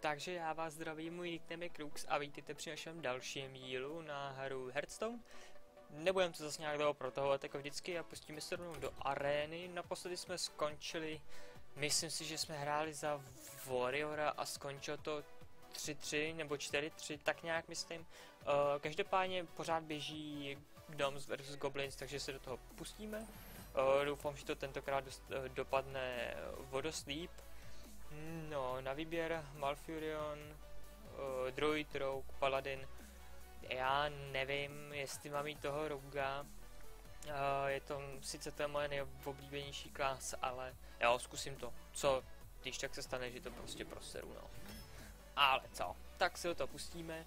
Takže já vás zdravím, můj nickname je Krux a vítejte při našem dalším dílu na hru Hearthstone. Nebudem to zase nějak dlouho protahovat jako vždycky a pustíme se rovnou do arény. Naposledy jsme skončili, myslím si, že jsme hráli za Warriora a skončilo to 3-3 nebo 4-3, tak nějak myslím. Každopádně pořád běží Gnomes vs Goblins, takže se do toho pustíme. Doufám, že to tentokrát dopadne vodost líp. No, na výběr Malfurion, Druid, Rogue, Paladin. Já nevím, jestli mám jít toho Roga. Je to sice to moje nejoblíbenější klas, ale jo, zkusím to. Co, když tak se stane, že to prostě proseru, no. Ale co, tak se do toho pustíme.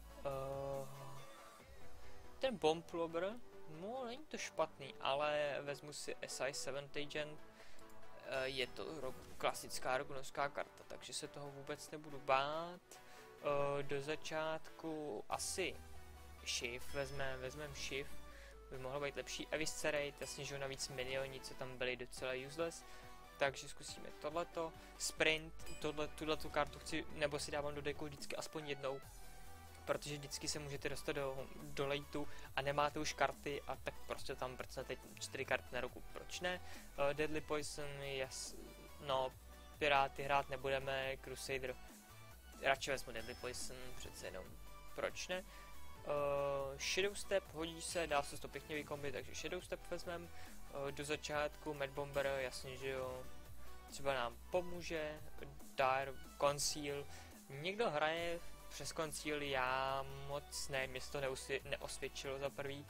Ten Bomb Lobber, no není to špatný, ale vezmu si SI7 Agent. Je to klasická rognovská karta, takže se toho vůbec nebudu bát. Do začátku asi Shift, vezmeme Shift, by mohlo být lepší. Eviscerate, jasně, že navíc minioni, co tam byly, docela useless. Takže zkusíme tohleto. Sprint, tuhletu kartu chci, nebo si dávám do decku vždycky aspoň jednou, protože vždycky se můžete dostat do lejtu a nemáte už karty a tak prostě tam prcnete 4 karty na ruku, proč ne? Deadly Poison, no, Piráty hrát nebudeme, Crusader, radši vezmu Deadly Poison, přece jenom, proč ne? Shadow Step, hodí se, dá se to pěkně vykombit, takže Shadow Step vezmeme. Do začátku Mad Bomber, jasně, že jo, třeba nám pomůže, Dire, Conceal, někdo hraje přes Conceal, já moc ne, mě se to neosvědčilo za prvý,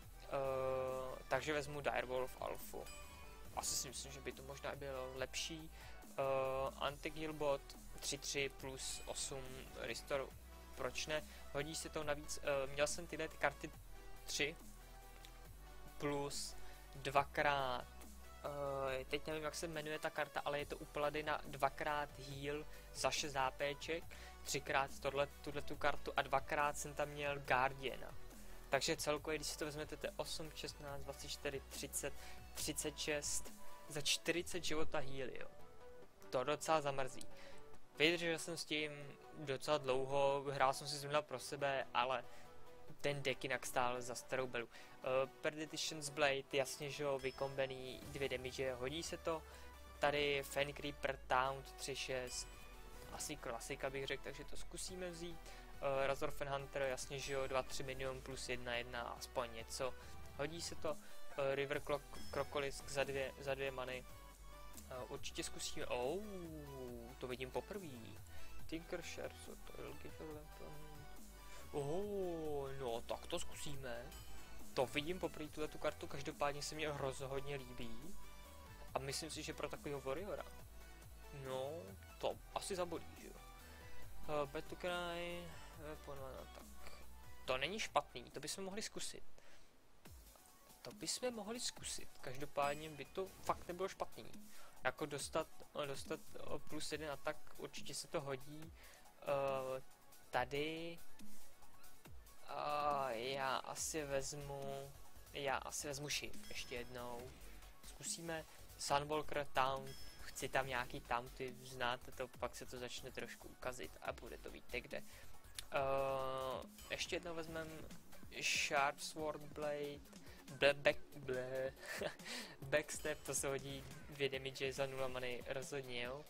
takže vezmu Direwolf Alphu. Asi si myslím, že by to možná bylo lepší. Anti-Healbot 3-3 plus 8 Restore, proč ne? Hodí se to navíc, měl jsem tyhle karty 3 plus dvakrát, teď nevím, jak se jmenuje ta karta, ale je to u Paladina 2x heal za 6 HPček, 3x tuhletu kartu a 2x jsem tam měl Guardiana. Takže celkově, když si to vezmete, to je 8, 16, 24, 30, 36, za 40 života heal, jo. To docela zamrzí. Vydržel jsem s tím docela dlouho, hrál jsem si zrovna pro sebe, ale ten deck jinak stál za starou belu. Perdition's Blade, jasně, že jo, vykombený 2 damage, hodí se to. Tady Fenny Creeper, Taunt 3-6, asi klasika bych řekl, takže to zkusíme vzít. Razorfen Hunter, jasně, že jo, 2-3 minion plus 1-1, aspoň něco. Hodí se to. River Crocolisk za 2 many. Určitě zkusíme. To vidím poprvé. Tinkershare, co to je? No tak to zkusíme. To vidím poprvé tu kartu, každopádně se mi rozhodně líbí. A myslím si, že pro takového Warriora, no to asi zabolí, že jo. Battle tak to není špatný, to bychom mohli zkusit. Každopádně by to fakt nebylo špatný. Jako dostat plus 1 atak, určitě se to hodí. Tady já asi vezmu Shift ještě jednou. Zkusíme Sunwalker, Taunt, chci tam nějaký taunty, znáte to, pak se to začne trošku ukazit a bude to víte kde. Ještě jednou vezmeme Sharp Sword Blade, Backstep, to se hodí 2 damage za 0 many, rozhodně jo.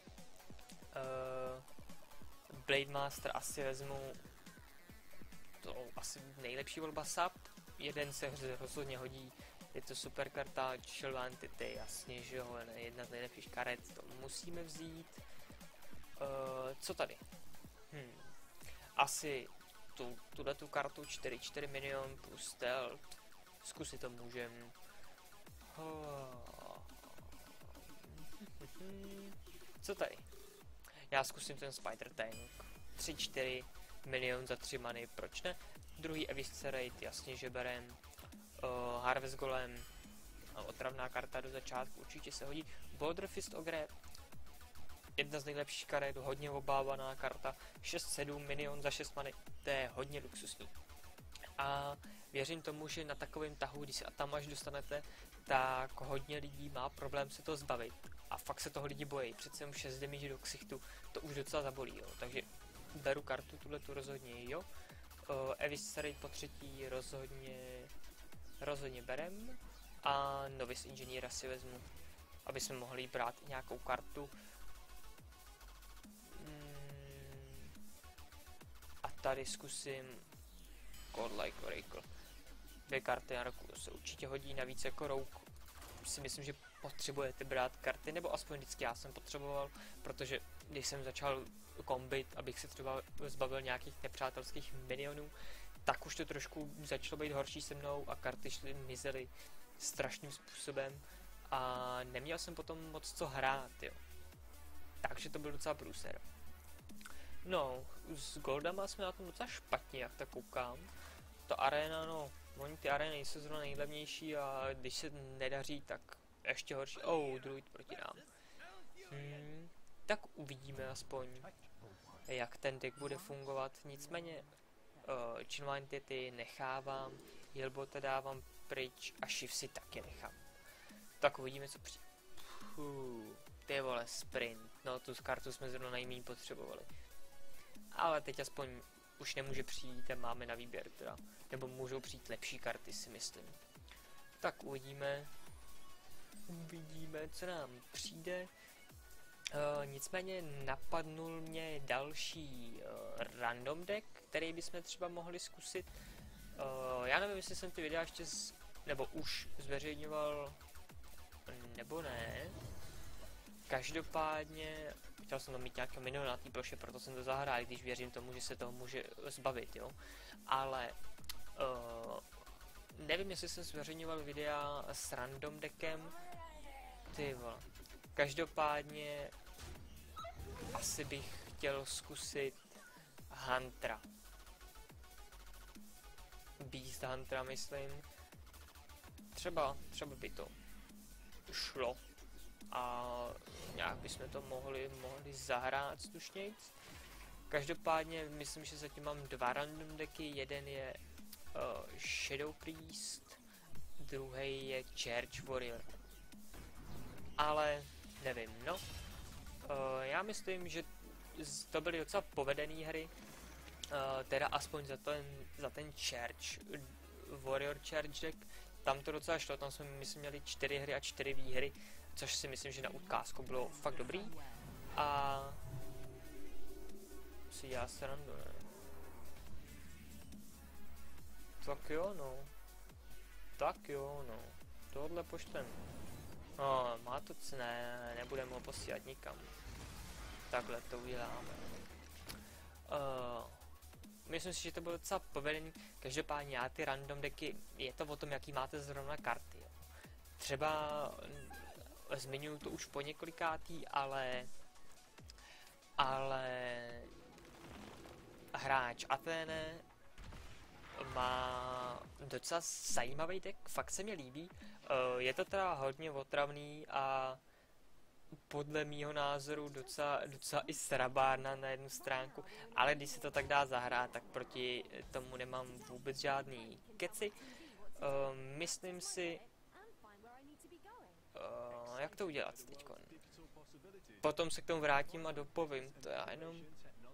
Blade Master asi vezmu, to asi nejlepší volba Sap, jeden se rozhodně hodí, je to super karta, Chilvantity, jasně, že jo, jedna z nejlepších karet, to musíme vzít. Co tady? Asi tuhletu kartu 4-4 minion plus stealth, zkusit to můžem. Co tady? Já zkusím ten Spider Tank, 3-4 minion za 3 many, proč ne? Druhý Eviscerate, jasně, že berem. Harvest Golem, otravná karta do začátku, určitě se hodí. Border Fist Ogre, jedna z nejlepších karet, hodně obávaná karta, 6-7 minion za 6 many, to je hodně luxusní. A věřím tomu, že na takovém tahu, když se tam až dostanete, tak hodně lidí má problém se to zbavit. A fakt se toho lidi bojí, přece jenom 6 damage do ksichtu, to už docela zabolí, jo. Takže beru kartu, tuhletu rozhodně jo. Emissary po třetí rozhodně berem. A Novice Engineera si vezmu, aby jsme mohli brát i nějakou kartu. A tady zkusím Godlike Oracle. 2 karty na roku se určitě hodí, navíc jako rouk si myslím, že potřebujete brát karty, nebo aspoň vždycky já jsem potřeboval, protože když jsem začal kombit, abych se třeba zbavil nějakých nepřátelských minionů, tak už to trošku začalo být horší se mnou a karty mizely strašným způsobem a neměl jsem potom moc co hrát, jo. Takže to byl docela průser. No, s Goldama jsme na tom docela špatně, jak tak koukám. Ta arena, no, oni ty areny jsou zrovna nejlevnější a když se nedaří, tak ještě horší. Druid proti nám. Tak uvidíme aspoň, jak ten deck bude fungovat. Nicméně Chainline Entity nechávám, Healbota dávám pryč a Shift si taky nechám. Tak uvidíme, co přijde. Ty vole, sprint. No, tu kartu jsme zrovna nejméně potřebovali. Ale teď aspoň už nemůže přijít a máme na výběr teda. Nebo můžou přijít lepší karty, si myslím. Tak uvidíme. Uvidíme, co nám přijde. Nicméně napadnul mě další random deck, který bychom třeba mohli zkusit. Já nevím, jestli jsem ty videa ještě nebo už zveřejňoval, nebo ne. Každopádně chtěl jsem to mít nějaké minulé na té ploše, proto jsem to zahrál, když věřím tomu, že se toho může zbavit, jo. Ale nevím, jestli jsem zveřejňoval videa s random deckem. Ty vole. Každopádně asi bych chtěl zkusit Huntera. Beast Huntera, myslím. Třeba by to šlo. A nějak bychom to mohli zahrát slušnějc. Každopádně myslím, že zatím mám 2 random decky. Jeden je Shadow Priest, druhý je Church Warrior. Ale nevím, no. Já myslím, že to byly docela povedené hry. Teda aspoň za ten Church Warrior Church deck. Tam to docela šlo, tam jsme myslím měli 4 hry a 4 výhry, což si myslím, že na ukázku bylo fakt dobrý. A si já srandu, ne? Tak jo, no. Tohle pošlem. No, má to cné, nebudeme ho posílat nikam. Takhle to uděláme. Myslím si, že to bylo docela povedený. Každopádně já ty random decky, je to o tom, jaký máte zrovna karty. Jo. Třeba zmiňuji to už po několikátý, ale hráč Athene má docela zajímavý deck, fakt se mi líbí. Je to teda hodně otravný a podle mýho názoru docela i srabárna na jednu stránku, ale když se to tak dá zahrát, tak proti tomu nemám vůbec žádný keci. Myslím si, jak to udělat teďkon. Potom se k tomu vrátím a dopovím to já jenom.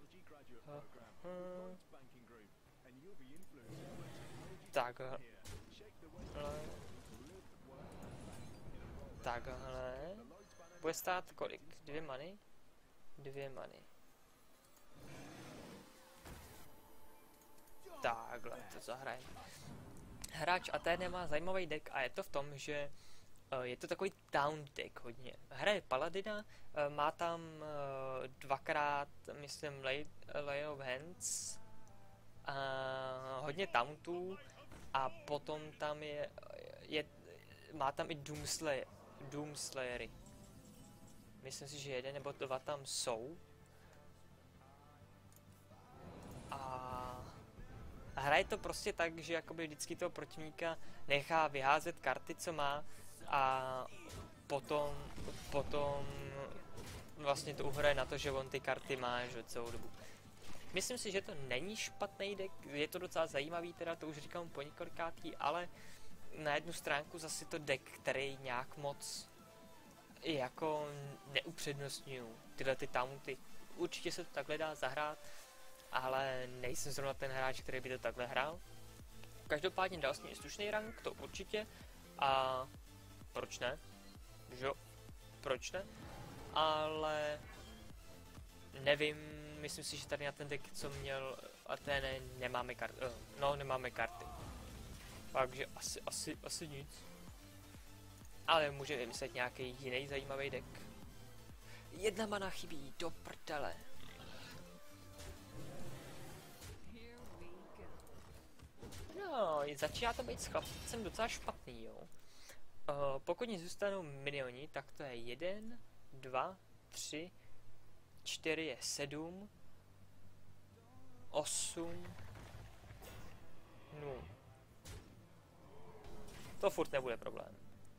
Takhle. Bude stát kolik? 2 many? 2 many. Takhle to zahrajeme. Hráč Athene má zajímavý deck a je to v tom, že je to takový town deck hodně. Hraje Paladina, má tam 2x, myslím, Lay of Hands, hodně tauntů a potom tam má tam i Doomslayery. Myslím si, že 1 nebo 2 tam jsou. A hraje to prostě tak, že jakoby vždycky toho protivníka nechá vyházet karty, co má, a potom vlastně to uhraje na to, že on ty karty má, že celou dobu. Myslím si, že to není špatný deck, je to docela zajímavý, teda to už říkám po několikátý, ale na jednu stránku zase to deck, který nějak moc jako neupřednostňuju tyhle ty taunty. Určitě se to takhle dá zahrát, ale nejsem zrovna ten hráč, který by to takhle hrál. Každopádně dal jsem slušný rank, to určitě, a proč ne? Jo, proč ne? Ale nevím, myslím si, že tady na ten deck, co měl Athene, nemáme karty, no nemáme karty. Takže asi nic. Ale může vymyslet nějaký jiný zajímavý deck. 1 mana chybí, do prdele. No, začíná to být s chlapcem docela špatný, jo. Pokud ní zůstanou minioni, tak to je 1, 2, 3, 4 je 7, 8, no. To furt nebude problém.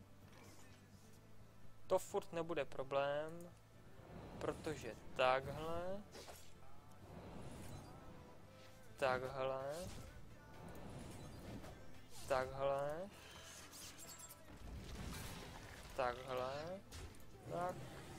To furt nebude problém, protože takhle, takhle, takhle, takhle, tak.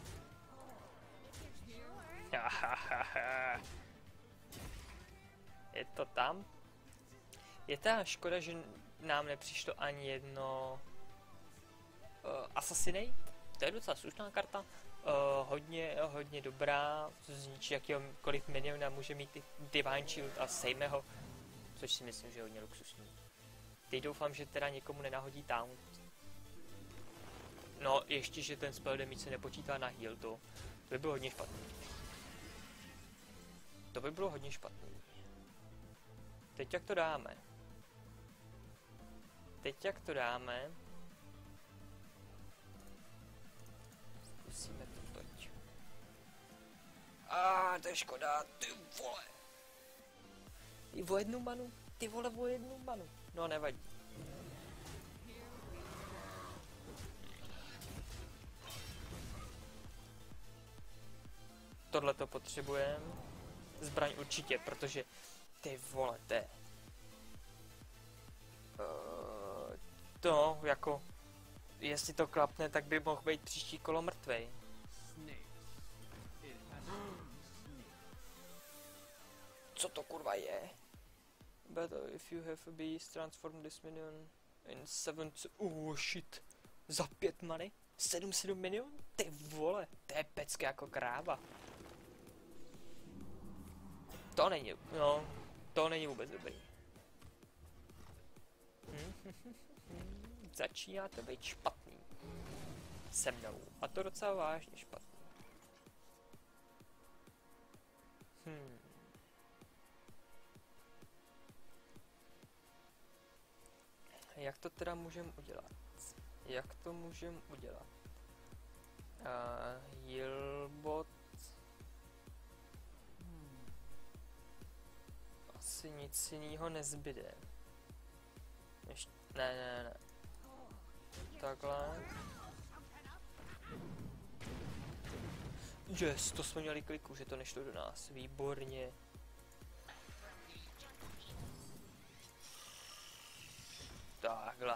Je to tam? Je ta škoda, že nám nepřišlo ani jedno Assassinate. To je docela slušná karta. Hodně dobrá, co zničí jakýkoliv miniona, může mít Divine Shield a sejme ho, což si myslím, že je hodně luxusní. Teď doufám, že teda někomu nenahodí taunt. No, ještě, že ten spell damage se nepočítá na heal, to by bylo hodně špatný. To by bylo hodně špatný. Teď jak to dáme? Zkusíme to teď. To je škoda, ty vole. I o 1 manu? Ty vole, o 1 manu. No, nevadí. Tohle to potřebujeme. Zbraň určitě, protože ty vole, to jako, jestli to klapne, tak by mohl být příští kolo mrtvej. Co to kurva je? But if you have a beast, transform this minion in 7... shit. Za 5 many? 7 minion? Ty vole, to je pecké jako kráva. To není, no, to není vůbec dobrý. Začíná to být špatný. Se mnou. A to docela vážně špatný. Jak to teda můžeme udělat? Healbot. Asi nic jiného nezbyde. Ne. Takhle. Yes, to jsme měli kliku, že to nešlo do nás. Výborně. Takhle.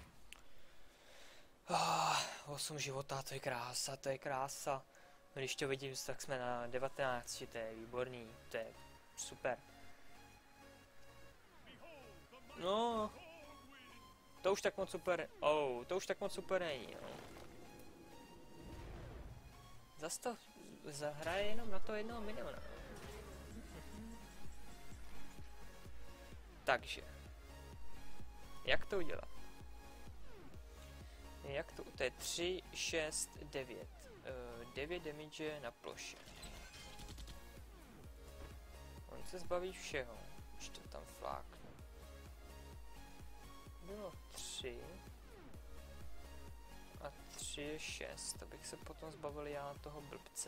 8 života, to je krása. Když to vidím, tak jsme na 19, to je výborný, to je super. No, to už tak moc super, to už tak moc super není, no. Zas to zahraje jenom na to 1 miniona. Takže, jak to udělat? To je 3, 6, 9. 9 damage na ploše. On se zbaví všeho, když to tam flákne. Bylo 3. A 3 je 6, abych se potom zbavil já toho blbce.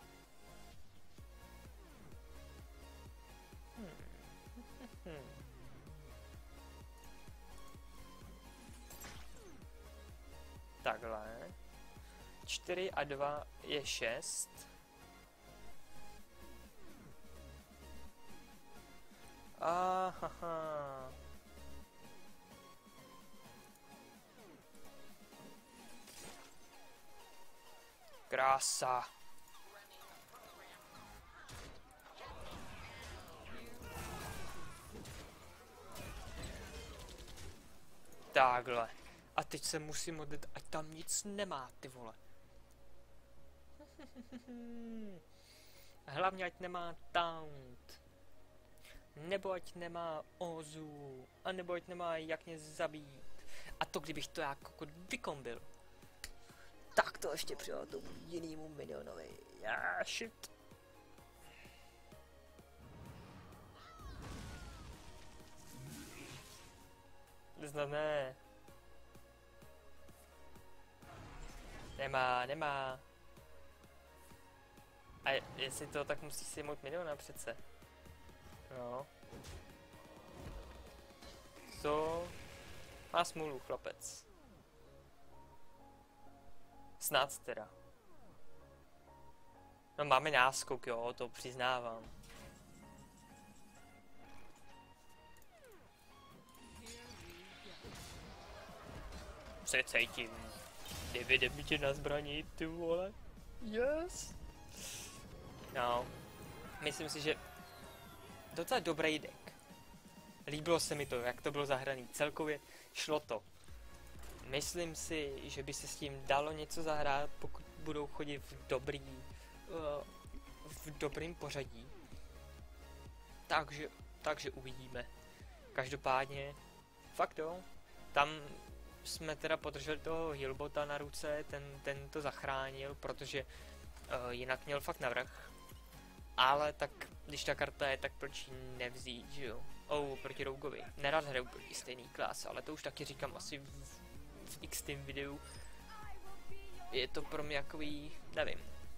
Takhle. 4 a 2 je 6. Ahaha. Krása. Takhle. A teď se musím modlit, ať tam nic nemá, ty vole. Hlavně ať nemá taunt. Nebo ať nemá ozu. A nebo ať nemá jak mě zabít. A to kdybych to jako vykombil. Tak to ještě přidal tomu jinému minionovi. Shit. Snad ne. Nemá. A jestli to, tak musí si jmout miliona přece. No. Co? Má smůlu, chlapec. Snad teda. No máme náskok, jo, to přiznávám. Se cítím. Nevidím tě na zbraní, ty vole. Yes. No. Myslím si, že docela dobrý deck. Líbilo se mi to, jak to bylo zahraný. Celkově šlo to. Myslím si, že by se s tím dalo něco zahrát, pokud budou chodit v dobrým pořadí. Takže uvidíme. Každopádně, fakt jo, tam jsme teda podrželi toho healbota na ruce, ten to zachránil, protože jinak měl fakt navrch. Ale tak, když ta karta je, tak proč ji nevzít, že jo? Proti Rogueovi. Nerad hraju proti stejný klas, ale to už taky říkám asi v x-tým videu. Je to pro mě jakový, nevím.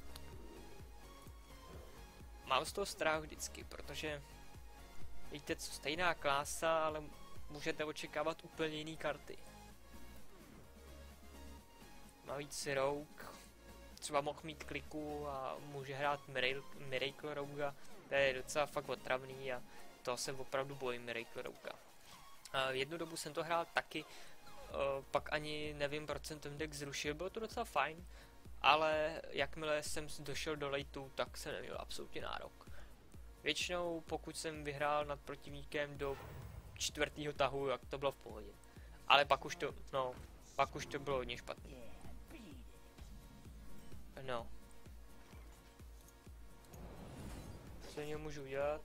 Mám z toho strach vždycky, protože víte co, stejná klása, ale můžete očekávat úplně jiný karty. Navíc Rogue třeba mohl mít kliku a může hrát Miracle Roguea, to je docela fakt otravný a to se opravdu bojím Miracle Roguea. Jednu dobu jsem to hrál taky, pak ani nevím, proč jsem ten deck zrušil, bylo to docela fajn, ale jakmile jsem došel do lateu, tak jsem neměl absolutně nárok. Většinou pokud jsem vyhrál nad protivníkem do 4. tahu, jak to bylo v pohodě. Ale pak už to bylo hodně špatný. No. Co něho můžu udělat?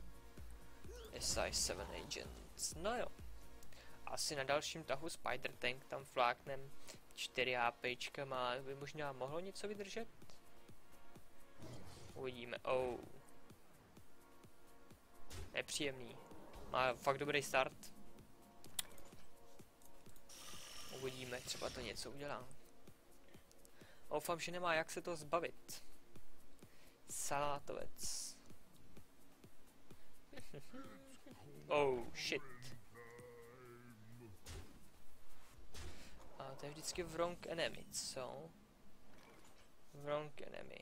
SI7 Agents. No jo. Asi na dalším tahu Spider Tank tam fláknem 4 HPčka má, by možná mohlo něco vydržet? Uvidíme. Nepříjemný. Má fakt dobrý start. Uvidíme, třeba to něco udělá. Doufám, že nemá jak se to zbavit. Salátovec. Shit. A to je vždycky wrong enemy, co? Wrong enemy.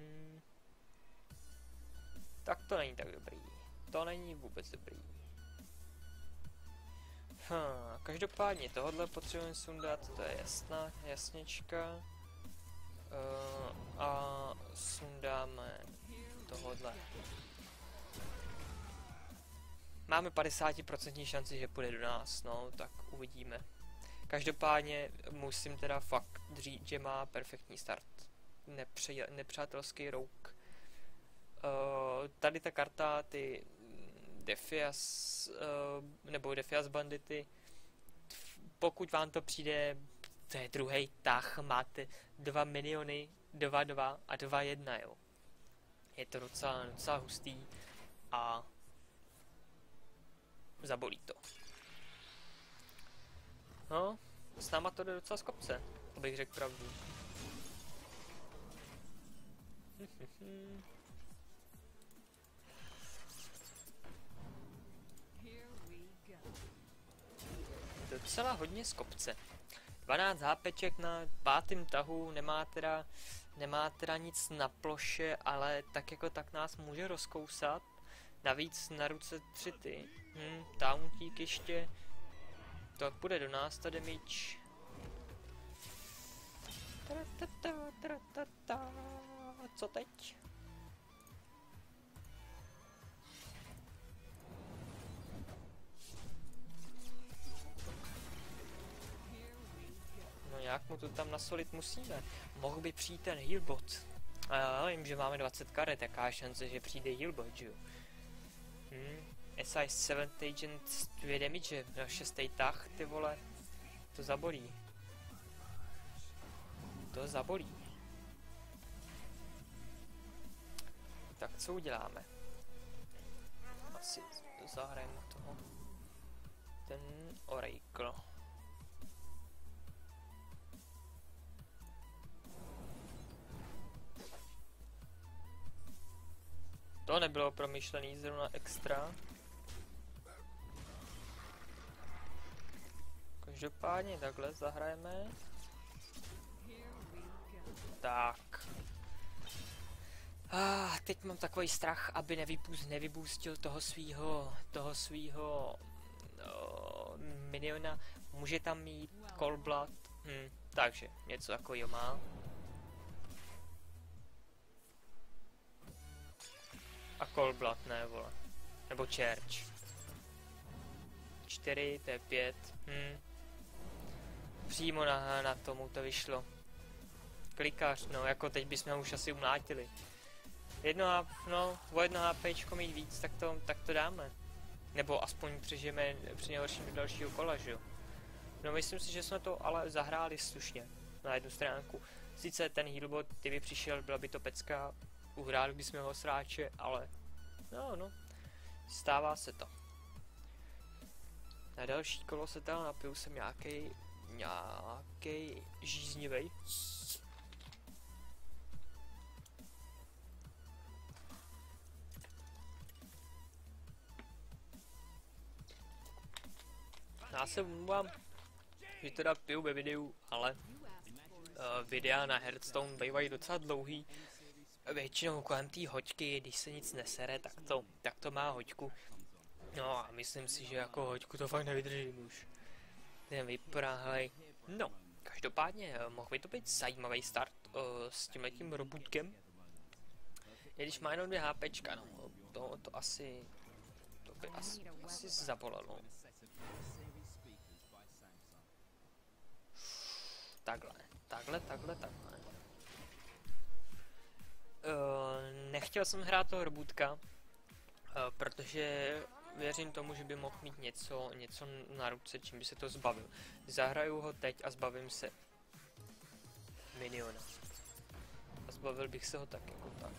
Tak to není tak dobrý. To není vůbec dobrý. Každopádně tohle potřebujeme sundat, to je jasněčka. A sundáme tohodle. Máme 50% šanci, že půjde do nás, no, tak uvidíme. Každopádně musím teda fakt říct, že má perfektní start. Nepřátelský Rogue. Tady ta karta, ty Defias, nebo Defias bandity, pokud vám to přijde, to je druhý tah, máte 2 miniony, 2-2 a 2-1, jo. Je to docela hustý a zabolí to. No, s náma to jde docela z kopce, abych řekl pravdu. Docela hodně z kopce. 12 HPček na 5. tahu, nemá teda nic na ploše, ale tak jako tak nás může rozkousat. Navíc na ruce 3 ty. Tauntík ještě. To půjde do nás ta damage. Co teď? mu to tam nasolit musíme. Mohl by přijít ten healbot. A já vím, že máme 20 karet, jaká šance, že přijde healbot, že jo. SI 7 agent 2 damage na 6. tah, ty vole. To zabolí. To zabolí. Tak co uděláme? Asi zahrajeme toho. Ten Oracle. To nebylo promyšlený zrovna extra. Každopádně takhle zahrajeme. Tak. Teď mám takový strach, aby nevypustil toho svýho miniona. Může tam mít Cold Blood. Takže něco takového má. A Cold Blood, ne vole. Nebo Church. 4, to je 5. Přímo na tomu to vyšlo. Klikář, no jako teď bychom ho už asi umlátili. O 1 HPčko mít víc, tak to dáme. Nebo aspoň přežijeme při nejhorším do dalšího kola, že jo. No myslím si, že jsme to ale zahráli slušně. Na jednu stránku. Sice ten healbot, kdyby přišel, byla by to pecka. Uhráli bychom ho sráče, ale no. Stává se to. Na další kolo se tam napiju jsem nějaký žíznivej. Já se omlouvám, že teda piju ve videu, ale videa na Hearthstone bývají docela dlouhý. Většinou kolem té hoďky, když se nic nesere, tak to má hoďku. No a myslím si, že jako hoďku to fakt nevydržím už. Ten vypadá, helej. No, každopádně mohl by to být zajímavý start s tímhletím robotkem. I když má jenom 2 HPčka, no, to by asi zabolelo. Takhle. Nechtěl jsem hrát toho robůtka, protože věřím tomu, že by mohl mít něco na ruce, čím by se to zbavil. Zahraju ho teď a zbavím se miniona. A zbavil bych se ho tak jako tak.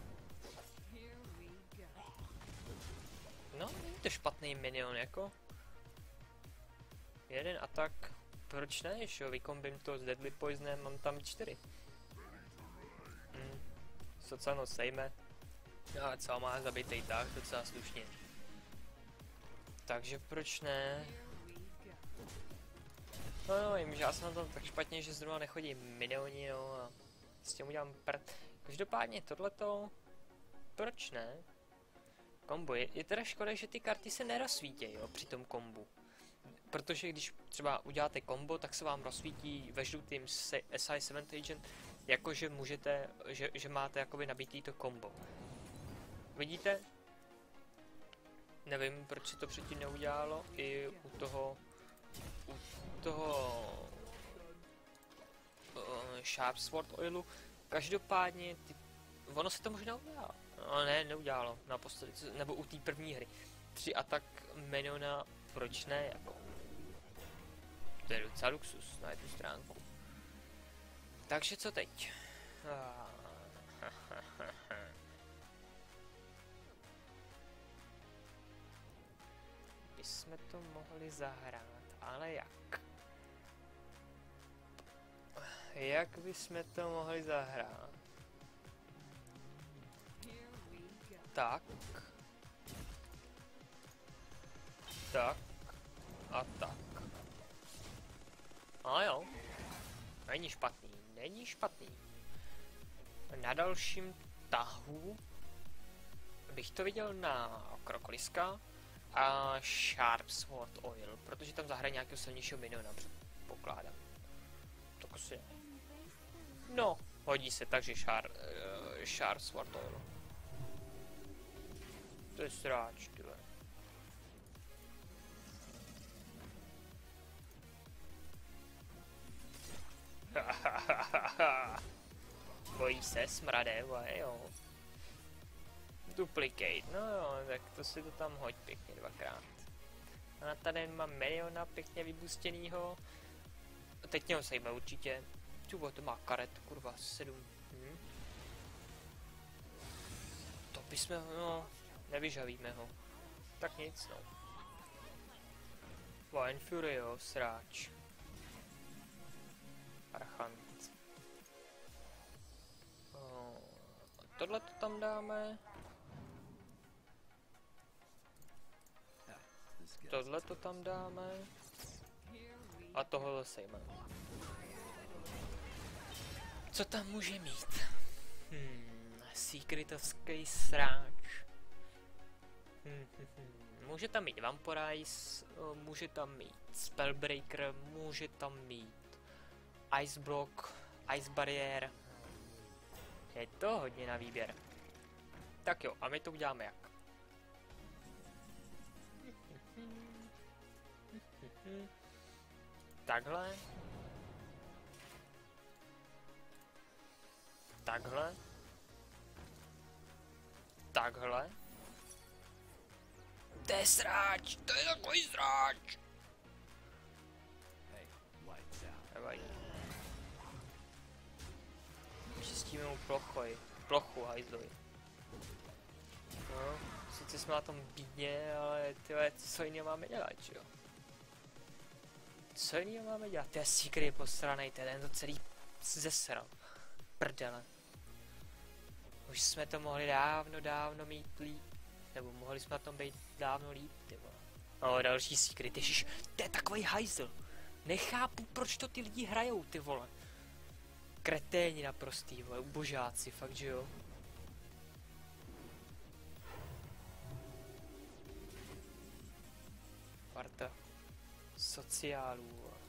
No, není to špatný minion jako. Jeden atak. Proč ne, jo, vykombím to s Deadly Poisonem, mám tam 4. Sociálno sejme. No a co, má zabitej tak, docela slušně. Takže proč ne? No, vím, že já jsem na tom tak špatně, že zrovna nechodí minioni, no a s tím udělám prd. Každopádně tohleto, proč ne? Kombo, je teda škoda, že ty karty se nerozsvítějí, jo, při tom kombu. Protože když třeba uděláte kombo, tak se vám rozsvítí ve žlutým SI7 agent, jakože můžete, že máte jakoby nabitý to kombo. Vidíte? Nevím, proč se to předtím neudělalo i u toho Sharp Sword Oilu. Každopádně, ono se to možná udělalo. No ne, neudělalo naposledy, nebo u té první hry. 3 atak miniona, proč ne, jako. To je docela luxus na jednu stránku. Takže co teď? Bychom to mohli zahrát, ale jak? Jak bychom to mohli zahrát? Tak. Tak. A tak. A jo. Není špatný. Na dalším tahu bych to viděl na Krokoliska a Sharp Sword Oil, protože tam zahraje nějakého silnějšího miniona, předpokládám. Tak asi. No, hodí se, takže Sharp Sword Oil. To je sráč, tyhle. Bojí se smrade, jo. Duplicate, no jo, tak to si to tam hoď pěkně dvakrát. A na tady mám Meliona pěkně vybustěnýho. A teď něho sejme určitě. Čubo, to má karet, kurva, 7. To bychom, no, nevyžavíme ho. Tak nic, no. Wine Fury, jo, sráč. Archant. Tohle to tam dáme. Tohle to tam dáme. A tohle sejme. Co tam může mít? Secretovský sráč. Může tam mít Vampirize, může tam mít Spellbreaker, může tam mít Ice Block, Ice Barrier. Je to hodně na výběr. Tak jo, a my to uděláme jak? Takhle. Takhle. Takhle. To je sráč! To je takový sráč! Nevadí. Čistíme mu plochu hajzlovi. No, sice jsme na tom bídně, ale tyhle, co jiného máme dělat, že jo? Co jiného máme dělat? To je Secret posranej, ten to celý zesral. Prdele. Už jsme to mohli dávno mít líp. Nebo mohli jsme na tom být dávno líp, ty vole. No, další Secret, ježiš, to je takovej hajzl. Nechápu, proč to ty lidi hrajou, ty vole. Kreténi naprostý, vole, ubožáci, fakt, že jo. Parta sociálů, vole.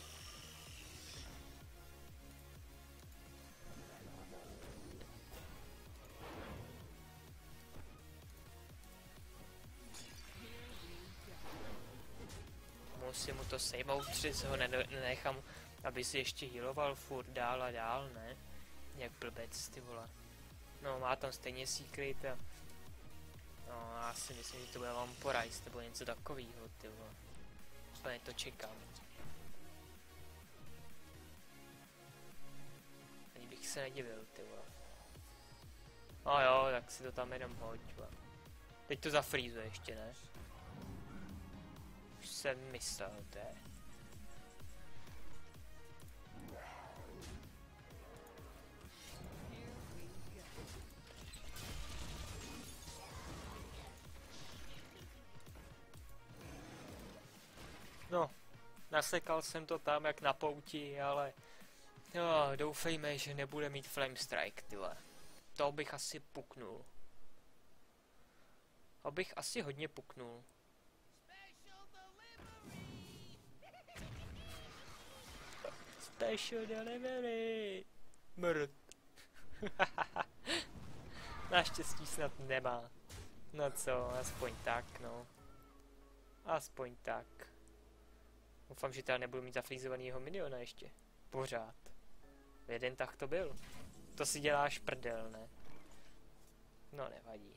Musím mu to sejmout, že se ho nenechám, aby si ještě healoval furt dál a dál, ne? Jak blbec, ty vole. No, má tam stejně Secret a... No, já si myslím, že to bude Vampirize nebo něco takového, ty vole. Úplně to čekám. Ani bych se nedivil, ty vole. No jo, tak si to tam jenom hoď, vole. Teď to zafrýzuje ještě, ne? Už jsem myslel, to je. No, nasekal jsem to tam jak na pouti, ale jo, doufejme, že nebude mít Flame Strike, tyhle. To bych asi puknul. To bych asi hodně puknul. Special delivery! Mrt. Naštěstí snad nemá. No co, aspoň tak, no. Aspoň tak. Doufám, že teda nebudu mít zafrýzovanýho miniona ještě. Pořád. Jeden tak to byl. To si děláš prdel, ne? No nevadí.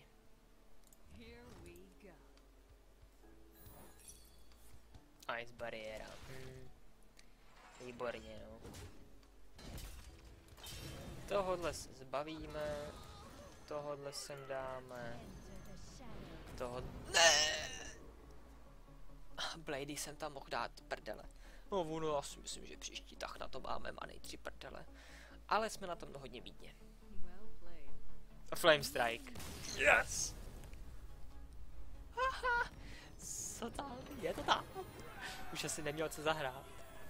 Ice bariéra. Výborně, no. Tohodle se zbavíme. Tohodle sem dáme. Ne! Blady jsem tam mohl dát, prdele. No, ono, já si myslím, že příští tah na to máme many 3 prdele. Ale jsme na tom hodně bídně. Flame Strike. Yes! Haha! Co tam? Je to tam? Už asi neměl co zahrát.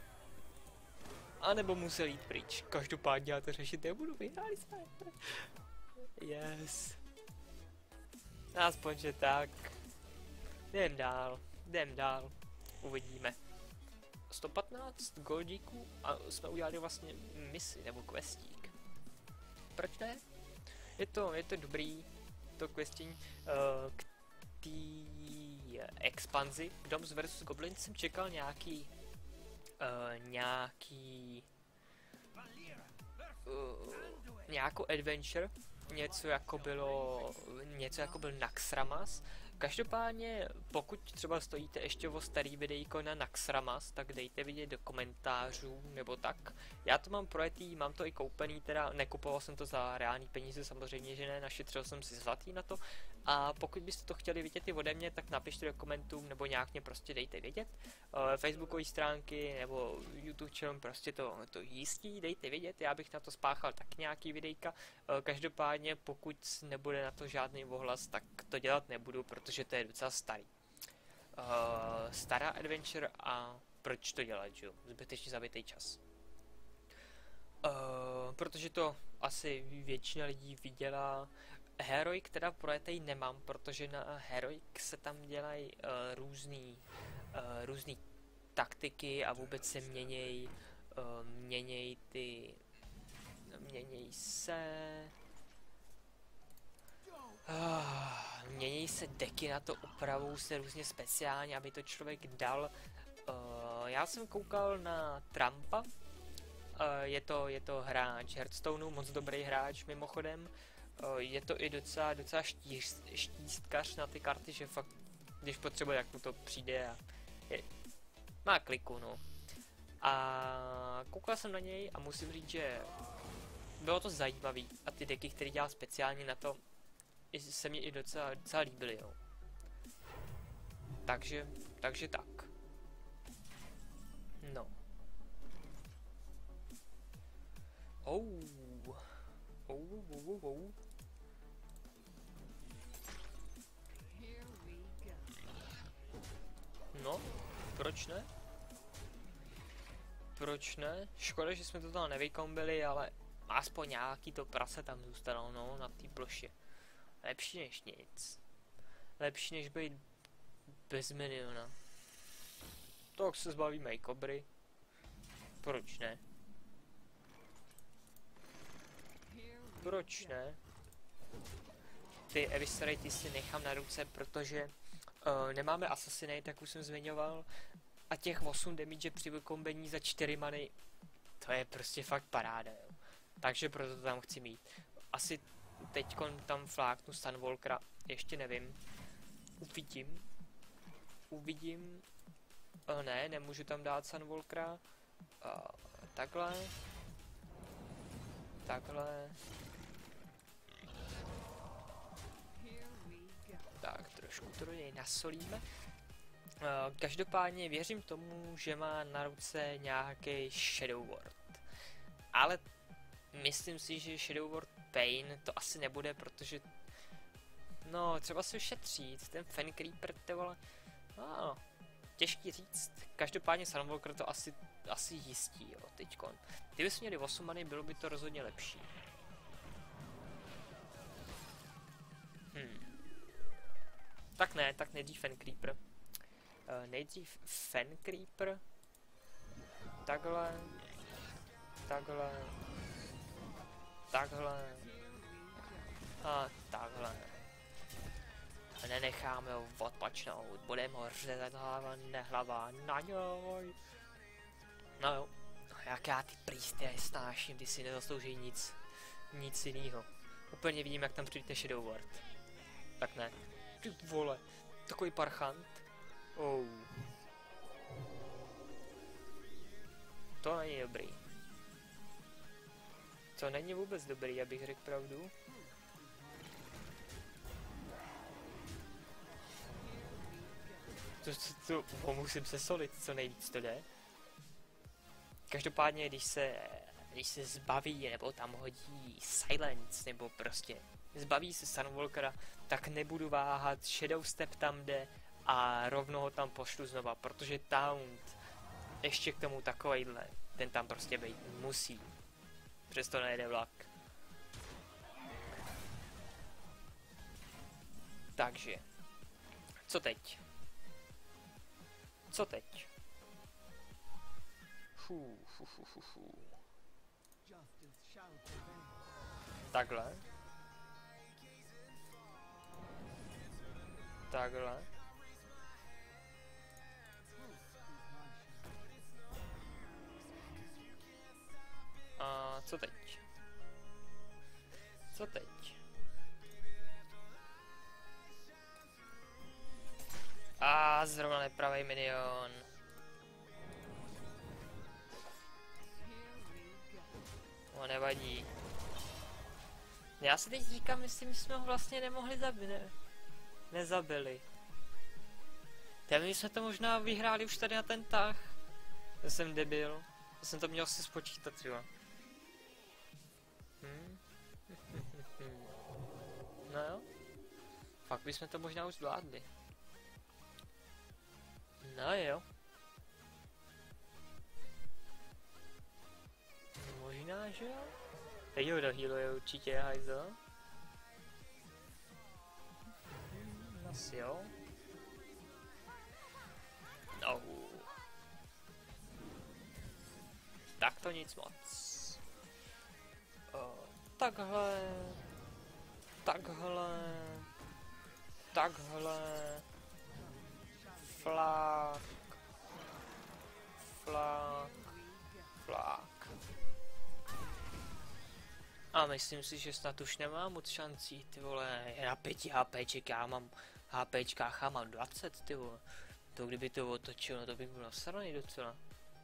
A nebo musel jít pryč. Každopádně já to řešit nebudu, vyhráli jsme. Yes. Aspoň, že tak. Jdem dál. Uvidíme. 115 goldíků a jsme udělali vlastně misi nebo questík. Proč ne? Je to dobrý, to questing k té expanzi. Doms vs Goblins jsem čekal nějaký nějakou adventure, něco jako byl Naxxramas. Každopádně, pokud třeba stojíte ještě o starý videjko na Naxxramas, tak dejte vidět do komentářů, nebo tak. Já to mám projetý, mám to i koupený, teda nekupoval jsem to za reální peníze, samozřejmě, že ne, našetřil jsem si zlatý na to. A pokud byste to chtěli vidět i ode mě, tak napište do komentů, nebo nějak mě prostě dejte vědět. Facebookové stránky, nebo YouTube channel, prostě to jistí, dejte vědět, já bych na to spáchal tak nějaký videjka. Každopádně, pokud nebude na to žádný ohlas, tak to dělat nebudu, protože to je docela starý. Stará adventure a proč to dělat, že jo? Zbytečně zabitý čas. Protože to asi většina lidí viděla. Heroic teda projetej nemám, protože na Heroic se tam dělají různý taktiky a vůbec se měněj se deky na to, upravují se různě speciálně, aby to člověk dal. Já jsem koukal na Trumpa, je to hráč Hearthstoneu, moc dobrý hráč mimochodem. Je to i docela štístkař na ty karty, že fakt, když potřebuje, jak mu to přijde a má kliku, no. A koukal jsem na něj a musím říct, že bylo to zajímavý a ty deky, které dělal speciálně na to, se mi i docela líbily, jo. Takže tak. No. No, proč ne? Proč ne? Škoda, že jsme to tam nevykombili, ale aspoň nějaký to prase tam zůstalo, no, na té ploše. Lepší než nic. Lepší než být bez miniona. Tak se zbavíme i kobry. Proč ne? Proč ne? Ty Eviscerate si nechám na ruce, protože nemáme Assassinate, jak už jsem zmiňoval. A těch 8 damage při vykombení za 4 many, to je prostě fakt paráda, jo. Takže proto to tam chci mít. Asi teďkon tam fláknu Sunwalkera, ještě nevím. Uvidím. Ne, nemůžu tam dát Sunwalkera. Takhle. Tak, trošku to do něj nasolíme. Každopádně věřím tomu, že má na ruce nějaký Shadow Ward. Ale myslím si, že Shadow Ward Pain to asi nebude, protože no, třeba si ušetří, ten Fen Creeper, ty vole, no, těžký říct. Každopádně Sunwalker to asi jistí, jo, teďkon. Kdybychom měli 8 many, bylo by to rozhodně lepší. Tak ne, tak nejdřív Fen Creeper. Takhle. A takhle. A nenecháme ho odpačnout, budeme ho řezat hlava na něj. No jo, jak já ty prísty snáším, ty si nezaslouží nic jinýho. Úplně vidím, jak tam přijde Shadow Ward. Tak ne. Ty vole, takový parchant. To není dobrý. To není vůbec dobrý, abych řekl pravdu. To musím se solit, co nejvíc to jde. Každopádně, když se zbaví, nebo tam hodí Silence, nebo prostě zbaví se Sunwalkera, tak nebudu váhat, Shadow Step tam jde a rovnou ho tam pošlu znova, protože Taunt ještě k tomu takovejhle, ten tam prostě být musí. Přesto nejde vlak. Takže, co teď? Takhle. A co teď? Co teď? A zrovna nepravý minion. No, nevadí. Já se teď díkám, jestli jsme ho vlastně nemohli zabít, ne? Nezabili. My jsme to možná vyhráli už tady na ten tah. Já jsem debil. Já jsem to měl si spočítat, jo. No jo. Fakt bychom to možná už zvládli. No jo. Možná, že jo? Teď ho dohealuje určitě, hajzo. Asi jo. No. Tak to nic moc. Takhle. Takhle. Takhle. Flák. Flák. Flák. A myslím si, že snad už nemám moc šancí, ty vole. Na 5 HPček, já mám HPčkách a mám 20, ty vole. To kdyby to otočilo, to bych byl nasraný docela.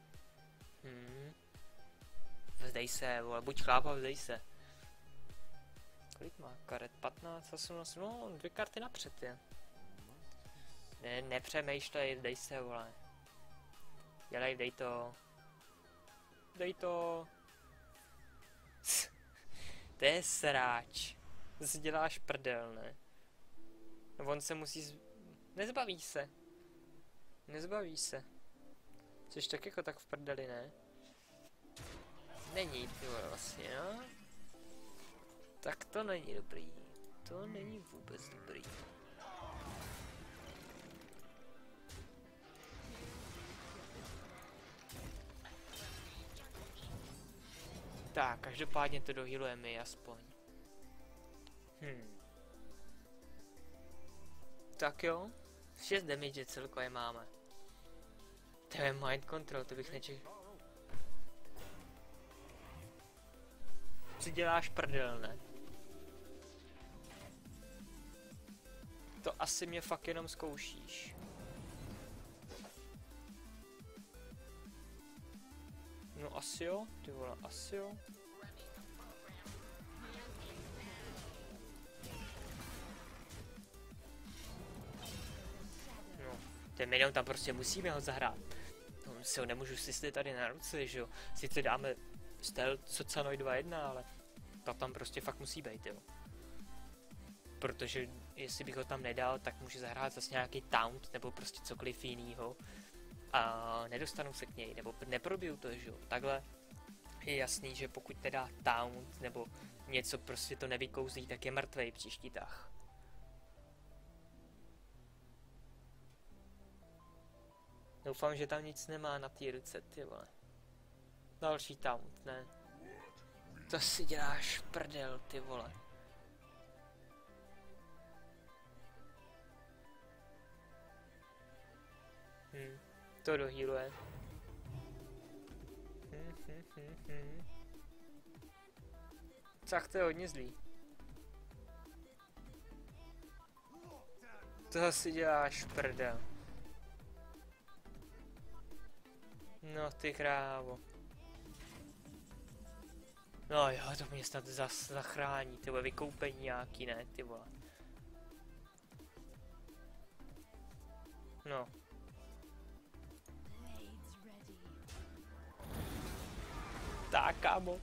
Vzdej se, vole, buď chláp a vzdej se. Kolik má karet? 15, 18, no 2 karty napřed je. Ne, nepřemýšlej, vzdej se, vole. Dělej, dej to. Dej to. To je sráč. Zase děláš prdel, ne? No on se musí nezbaví se. Nezbaví se. Což tak jako tak v prdeli, ne? Není, ty vole, vlastně, no? Tak to není dobrý. To není vůbec dobrý. Tak, každopádně to dohealujeme my aspoň. Tak jo. 6 damage celkově máme. To je mind control, to bych nečekal. Si děláš prdel, ne? To asi mě fakt jenom zkoušíš. No asi jo, ty vole, asi jo. No, ten minion tam prostě musíme ho zahrát. No, si ho nemůžu syslit tady na ruce, že jo. Sice dáme stealth Socanoid 2-1, ale to tam prostě fakt musí být, jo. Protože jestli bych ho tam nedal, tak může zahrát zase nějaký taunt, nebo prostě cokoliv jinýho. A nedostanu se k něj, nebo neprobiju to, že jo. Takhle je jasný, že pokud nedá taunt, nebo něco prostě to nevykouzlí, tak je mrtvej příští tah. Doufám, že tam nic nemá na té ruce, ty vole. Další taunt, ne? To si děláš prdel, ty vole. To dohealuje. Tak to je hodně zlý. To si děláš prdel. No ty krávo. No jo, to mě snad zachrání, ty vole, vykoupení nějaký, ne, ty vole. No. Tak, kámo.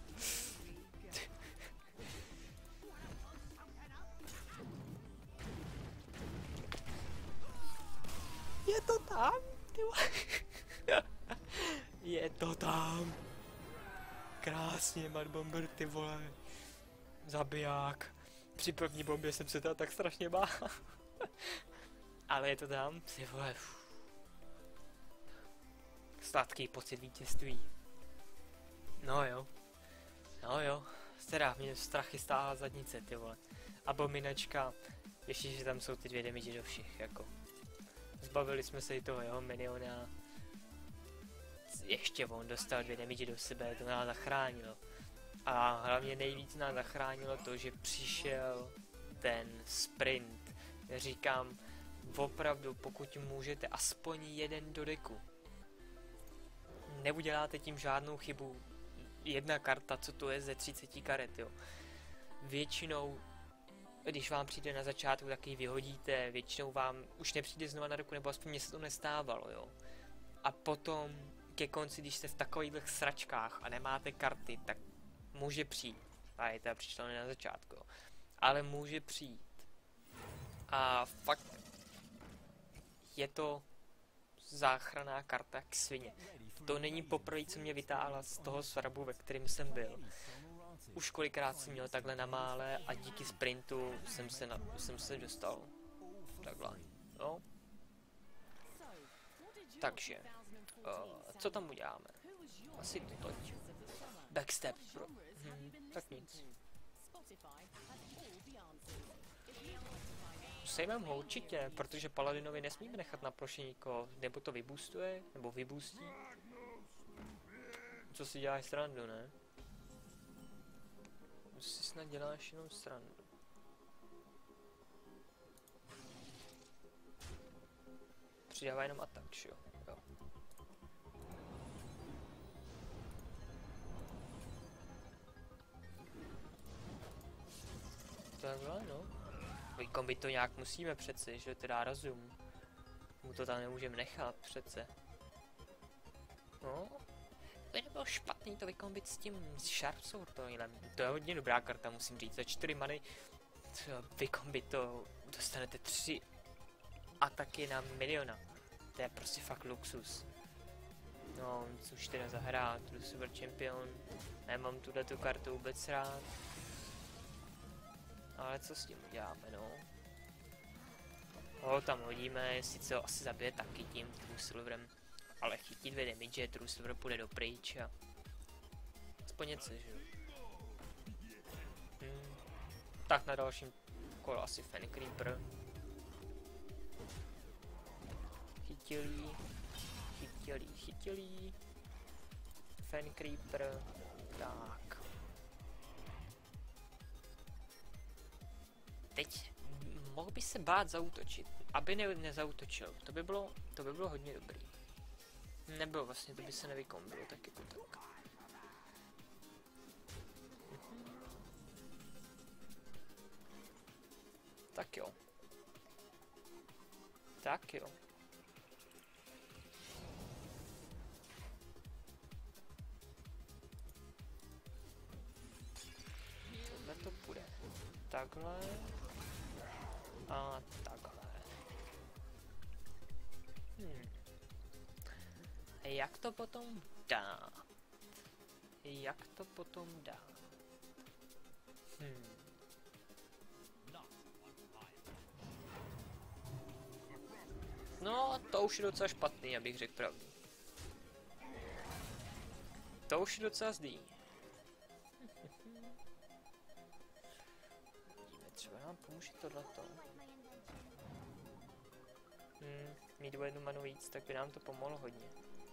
Je to tam, ty vole. Je to tam. Krásně, Mad Bomber, ty vole. Zabiják. Při první bombě jsem se to tak strašně bál. Ale je to tam, ty vole. Sladký pocit vítězství. No jo. No jo. Teda, mě strachy stála zadnice, ty vole. Abominačka. Ještě, že tam jsou ty 2 damage do všech, jako. Zbavili jsme se i toho jeho miniona. Ještě on dostal 2 damage do sebe, to nás zachránilo. A hlavně nejvíc nás zachránilo to, že přišel ten sprint. Říkám, opravdu, pokud můžete aspoň jeden do deku. Neuděláte tím žádnou chybu. Jedna karta, co to je ze 30 karet, jo. Většinou, když vám přijde na začátku, tak ji vyhodíte, většinou vám už nepřijde znova na ruku, nebo aspoň mně se to nestávalo, jo. A potom, ke konci, když jste v takových sračkách a nemáte karty, tak může přijít. A je to přišlo na začátku, jo. Ale může přijít. A fakt je to záchranná karta k svině. To není poprvé, co mě vytáhla z toho svrabu, ve kterém jsem byl. Už kolikrát jsem měl takhle na mále a díky sprintu jsem se dostal takhle. No. Takže, co tam uděláme? Asi to toť. Backstep. Tak nic. Sejmem ho určitě, protože Paladinovi nesmíme nechat na ploše nikoho, nebo to vyboostuje, nebo vyboostí. Co si děláš srandu, ne? To si snad děláš jenom srandu. Přidává jenom atak, jo? Jo. Takhle, no. Vykombit to nějak musíme přece, že to dá rozum. Mu to tam nemůžeme nechat přece. No. To nebylo špatný to vykombit s tím Sharp Sword. To je hodně dobrá karta, musím říct. Za 4 many vykombit to, dostanete 3 ataky na miliona. To je prostě fakt luxus. No, už teda zahrát, tu Super Champion. Nemám tu kartu vůbec rád. Ale co s tím uděláme, no? Ho tam hodíme, sice ho asi zabije taky tím True Silverem. Ale chytí 2 damage, True Silver půjde do pryč a... aspoň něco, že jo? Tak na dalším kole asi Fen Creeper. Chytilí. Fen Creeper. Tak. Teď mohl by se bát zaútočit, aby nezautočil. To by bylo hodně dobrý. Nebylo vlastně, to by se nevykombilo tak jako tak. Tak jo. Tohle to půjde. Takhle. A takhle. Jak to potom dát? No, to už je docela špatný, abych řekl pravdu. To už je docela zlý. Třeba nám pomůže tohleto. Mít o 1 manu víc, tak by nám to pomohlo hodně.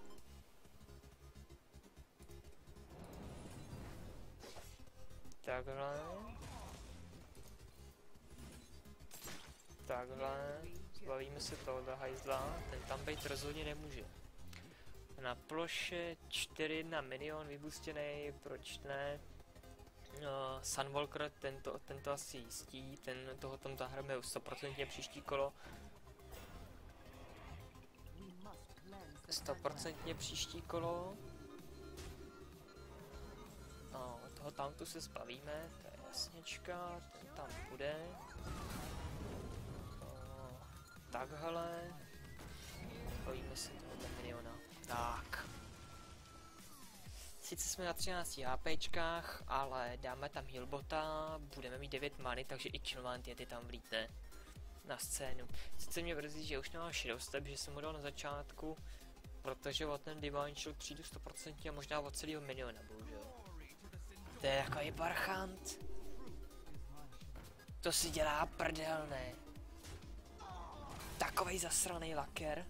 Takhle. Zbavíme se tohoto hajzla, ten tam být rozhodně nemůže. Na ploše 4-1 milion vybustěnej, proč ne? Sunwalker, tento asi jistí, toho tam zahrajeme 100% příští kolo. 100% příští kolo. No, toho tamtu se zbavíme, to je jasněčka, ten tam bude. Takhle. Bojíme se tohoto miliona. Tak. Sice jsme na 13 HPčkách, ale dáme tam healbota, budeme mít 9 many, takže i Chillvant Yeti tam vlítne na scénu. Sice mě mrzí, že už nemám Shadowstep, že jsem ho dal na začátku, protože o ten Divine Shield přijdu 100% a možná o celého miliona, bohužel. To je takový barchant. To si dělá prdel, ne? Takovej zasranej laker.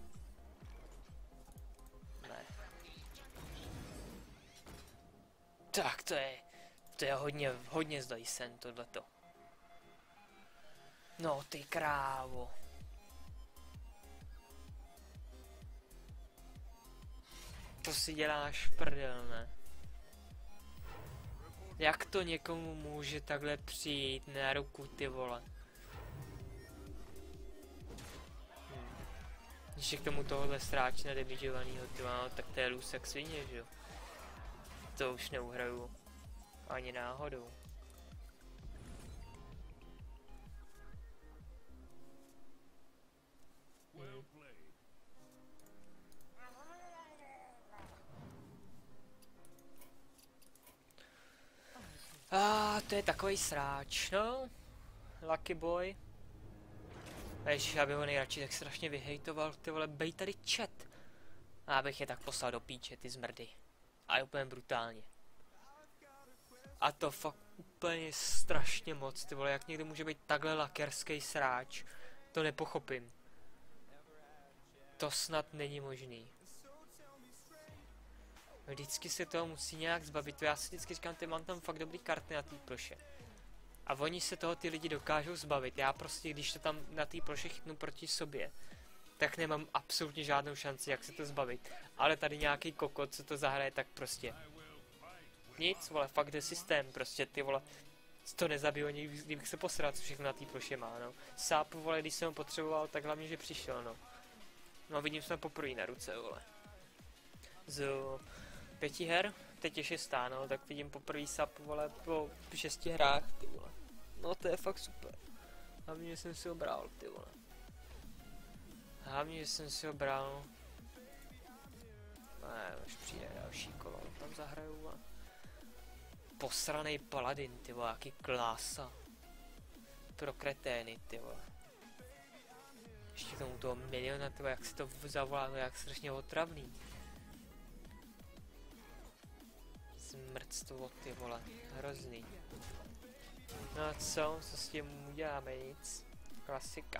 Tak To je hodně z Dyson tohleto. No ty krávo. To si děláš prdel, ne? Jak to někomu může takhle přijít na ruku, ty vole? Když je k tomu tohohle sráče nedemidžovanýho, ty vole, no, tak to je lůz jak svině, že jo? To už neuhraju. Ani náhodou. To je takový sráč, no. Lucky boy. Ježiš, já bych ho nejradši tak strašně vyhejtoval, ty vole, bej tady chat. A abych je tak poslal do píče, ty zmrdy. A je úplně brutálně. A to fakt úplně strašně moc, ty vole, jak někdo může být takhle lakerský sráč. To nepochopím. To snad není možný. Vždycky se toho musí nějak zbavit, já si vždycky říkám, ty mám tam fakt dobrý karty na té ploše. A oni se toho ty lidi dokážou zbavit, já prostě, když to tam na té ploše chytnu proti sobě, tak nemám absolutně žádnou šanci, jak se to zbavit. Ale tady nějaký kokot, co to zahraje, tak prostě nic, vole, fakt jde systém, prostě ty vole, to nezabiju ani kdybych se posral, co všechno na té ploše má, no. Sáp, vole, když jsem ho potřeboval, tak hlavně, že přišel, no. No, vidím jsme poprvé na ruce, vole. Z 5 her, teď je 6, no, tak vidím poprvé Sáp, vole, po 6 hrách, ty vole. No, to je fakt super. Hlavně, že jsem si ho bral, ty vole. Hlavně, že jsem si ho bral. Ne, až přijde další kolo, tam zahraju a... Posranej paladin, ty vole, jaký klása. Pro kretény, ty vole. Ještě k tomu toho miliona, ty vole, jak se to zavolá, no, jak strašně otravný. Zmrctvo, ty vole, hrozný. No a co s tím uděláme, nic. Klasika.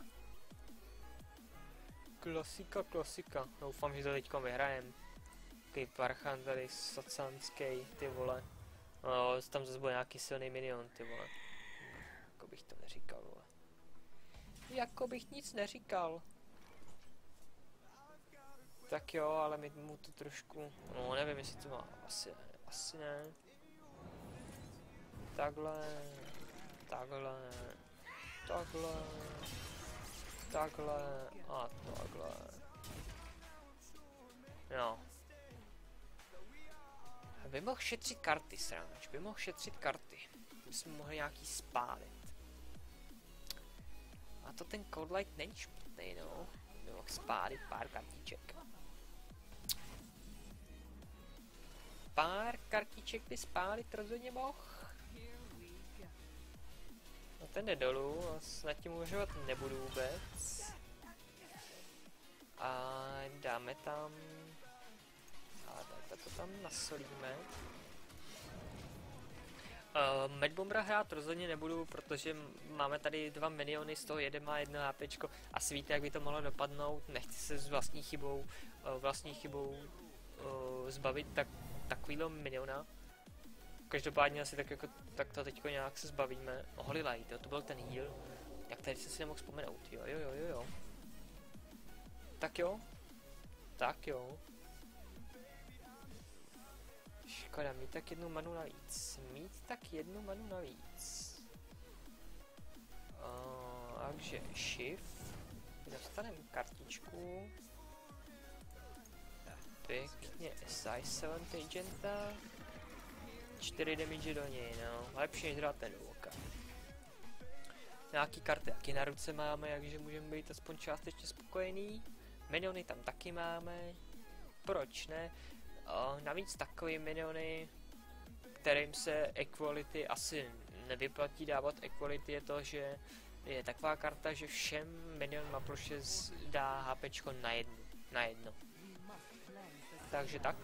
Klasika. Doufám, že to teďko vyhrajem. Takový parchan tady sacanský, ty vole. No, tam zase byl nějaký silný minion, ty vole. Jako bych to neříkal, vole. Jako bych nic neříkal. Tak jo, ale my mu to trošku... No, nevím, jestli to má... Asi ne. Takhle. A takhle. No. By mohl šetřit karty, sráč. By mohl šetřit karty. My jsme mohli nějaký spálit. A to ten Cold Light není špatný, no. By mohl spálit pár kartiček. Pár kartiček by spálit rozhodně mohl. No ten jde dolů, a snad tím uvažovat nebudu vůbec. A dáme tam... A to tam nasolíme. Medbombra hrát rozhodně nebudu, protože máme tady 2 miniony, z toho jeden má 1 HPčko. Asi víte, jak by to mohlo dopadnout, nechci se s vlastní chybou zbavit takovýhle miniona. Každopádně asi tak to teďko nějak se zbavíme. Holy Light, to byl ten heal. Jak tady jsem si nemohl vzpomenout, jo. Tak jo. Škoda, mít tak jednu manu navíc. Takže shift. Dostaneme kartičku. Pěkně SI7 agenta. 4 damage do něj, no. Lepší než dát ten do oka. Nějaký karty taky na ruce máme, takže můžeme být aspoň částečně spokojený. Miniony tam taky máme. Proč ne? Navíc takový miniony, kterým se equality asi nevyplatí dávat. Equality je to, že je taková karta, že všem minionům na ploše dá HPčko na jedno. Takže tak.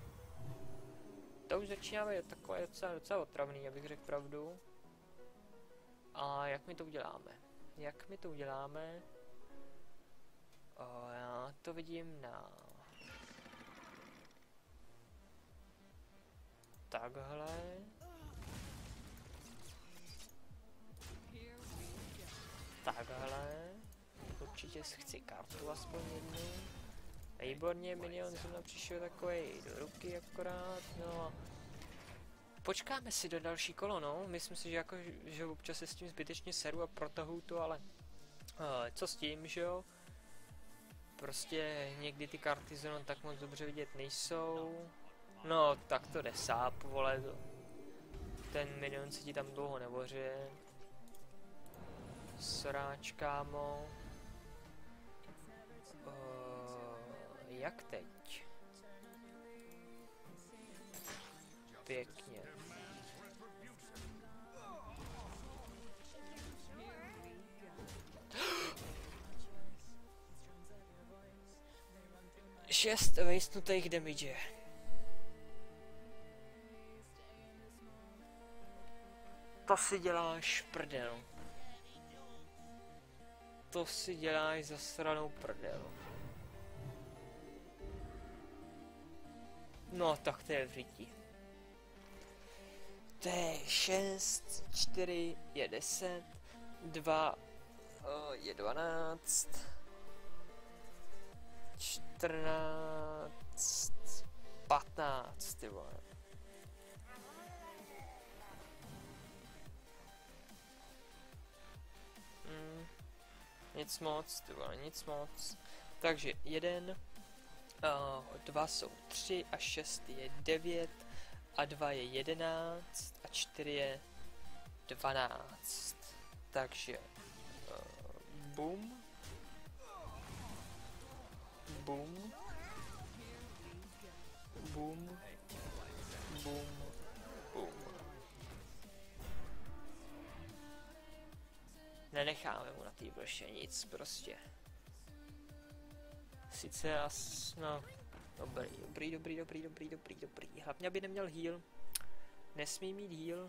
To už začíná být takové docela otravný, abych řekl pravdu. A jak my to uděláme? Já to vidím na... Takhle. Takhle. Určitě chci kartu aspoň jednu. Výborně, minion zrovna přišel takovej do ruky akorát, no. Počkáme si do další kolo, no. Myslím si, že jako, že občas se s tím zbytečně seru a protahuju to, ale co s tím, že jo? Prostě někdy ty karty zrovna tak moc dobře vidět nejsou. No, tak to jde sáp, vole, to. Ten minion se ti tam dlouho nevoře. Sráč, kámo. Jak teď? Pěkně. Šest vejstnutých damage. To si děláš prdel. To si děláš zasranou prdel. No tak to je v řití. To je 6, 4 je 10, 2 je 12, 14, 15, ty vole. Nic moc, ty vole, nic moc. Takže 1, 2 jsou 3 a 6 je 9 a 2 je 11 a 4 je 12. Takže bum. Bum. Bum. Bum. Bum. Nenecháme mu na té blše nic prostě. Sice no, dobrý. Hlavně aby neměl heal. Nesmí mít heal.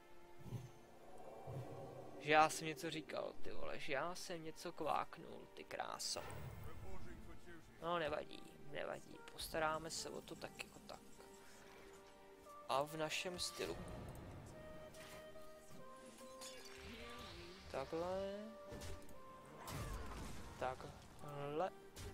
Že já jsem něco říkal, ty vole, že já jsem něco kváknul, ty kráso. No nevadí. Postaráme se o to tak jako tak. A v našem stylu. Takhle. Takhle.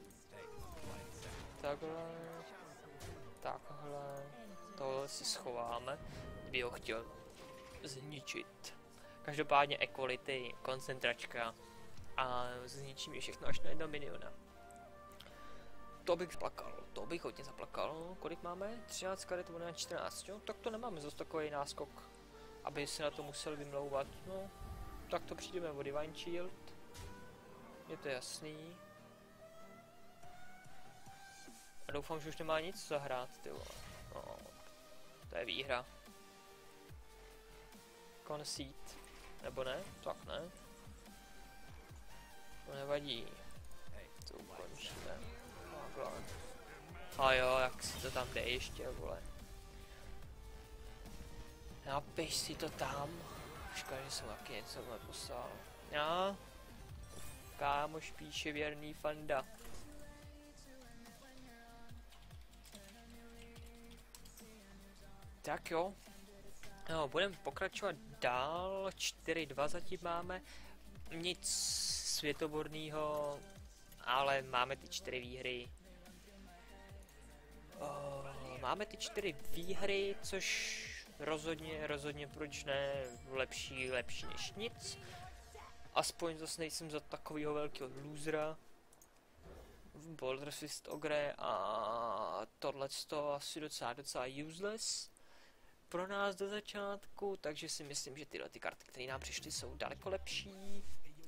Takhle. Tohle si schováme, kdyby ho chtěl zničit. Každopádně equality, koncentračka a zničíme všechno až na jednoho miniona. To bych zaplakal, to bych hodně zaplakal. Kolik máme? 13 karet, to bude na 14, jo? Tak to nemáme zase takový náskok, aby se na to musel vymlouvat, no. Tak to přijdeme o Divine Shield. Je to jasný. A doufám, že už nemá nic zahrát, ty vole. No, to je výhra. Concede. Nebo ne? Tak ne. To nevadí. To ukončíme. A jo, jak si to tam jde ještě, vole. Napiš si to tam. Škoda, že jsem taky něco neposlal. Já? Kámoš píše věrný fanda. Tak jo. No, budeme pokračovat dál. 4-2 zatím máme. Nic světoborného, ale máme ty 4 výhry. Máme ty 4 výhry, což rozhodně proč ne, lepší než nic. Aspoň zase nejsem za takového velkého losera v Baldur's Fist Ogre a tohleto asi docela useless pro nás do začátku, takže si myslím, že tyhle ty karty, které nám přišly, jsou daleko lepší.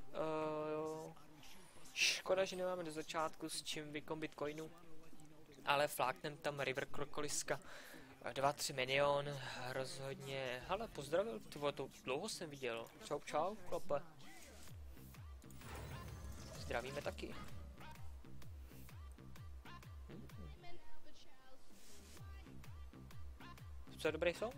Škoda, že nemáme do začátku s čím vykombit coinu, ale fláknem tam River Krokoliska. 2-3 minion, rozhodně. Hele, pozdravil, to dlouho jsem viděl. Čau, klope. Zdravíme taky. Co je dobrý song?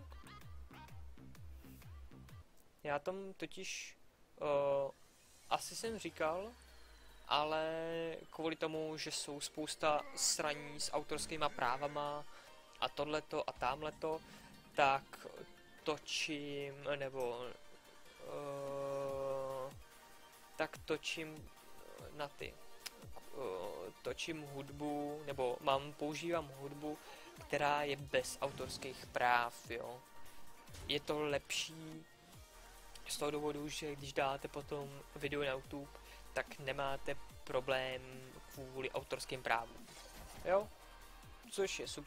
Já tam totiž asi jsem říkal, ale kvůli tomu, že jsou spousta sraní s autorskýma právama a tohleto a támhleto, tak točím, nebo tak točím na ty. Točím hudbu, nebo používám hudbu, která je bez autorských práv, jo. Je to lepší z toho důvodu, že když dáte potom video na YouTube, tak nemáte problém kvůli autorským právům, jo. Což je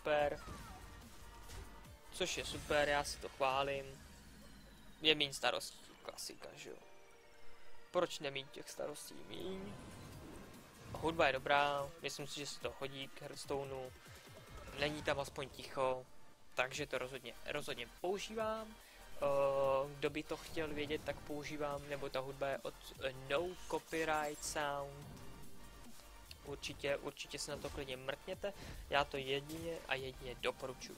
super, já si to chválím. Je méně starostí, klasika, že jo. Proč nemít těch starostí míň? Hudba je dobrá, myslím si, že se to hodí k Hearthstoneu. Není tam aspoň ticho, takže to rozhodně používám. Kdo by to chtěl vědět, tak používám, nebo ta hudba je od No Copyright Sound. Určitě se na to klidně mrkněte, já to jedině doporučuji.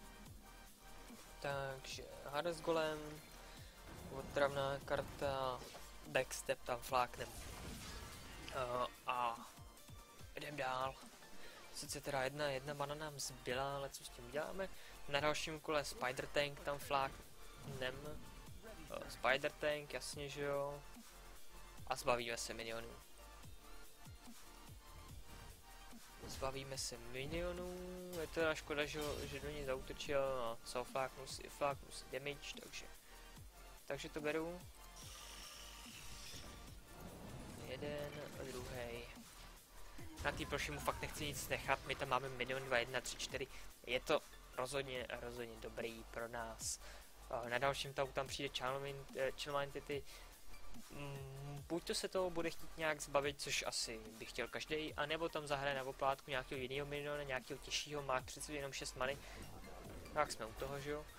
Takže Hades Golem, otravná karta, backstep tam fláknem. A jdem dál. Sice teda jedna mana nám zbyla, ale co s tím uděláme? Na dalším kole Spider Tank tam fláknem. Spider Tank, jasně, že jo. A zbavíme se minionů. Je teda škoda, že do něj zaútočil, no co, fláknu si damage, takže to beru. Jeden a druhý. Na té ploše mu fakt nechci nic nechat, my tam máme minion 2, 1, 3, 4. Je to rozhodně dobrý pro nás. Na dalším tahu tam přijde Channel Entity. Buď to se toho bude chtít nějak zbavit, což asi by chtěl každý, anebo tam zahraje na oplátku nějakého jiného miniona, nějakého těžšího, má přece jenom 6 many. Tak jsme u toho, že jo?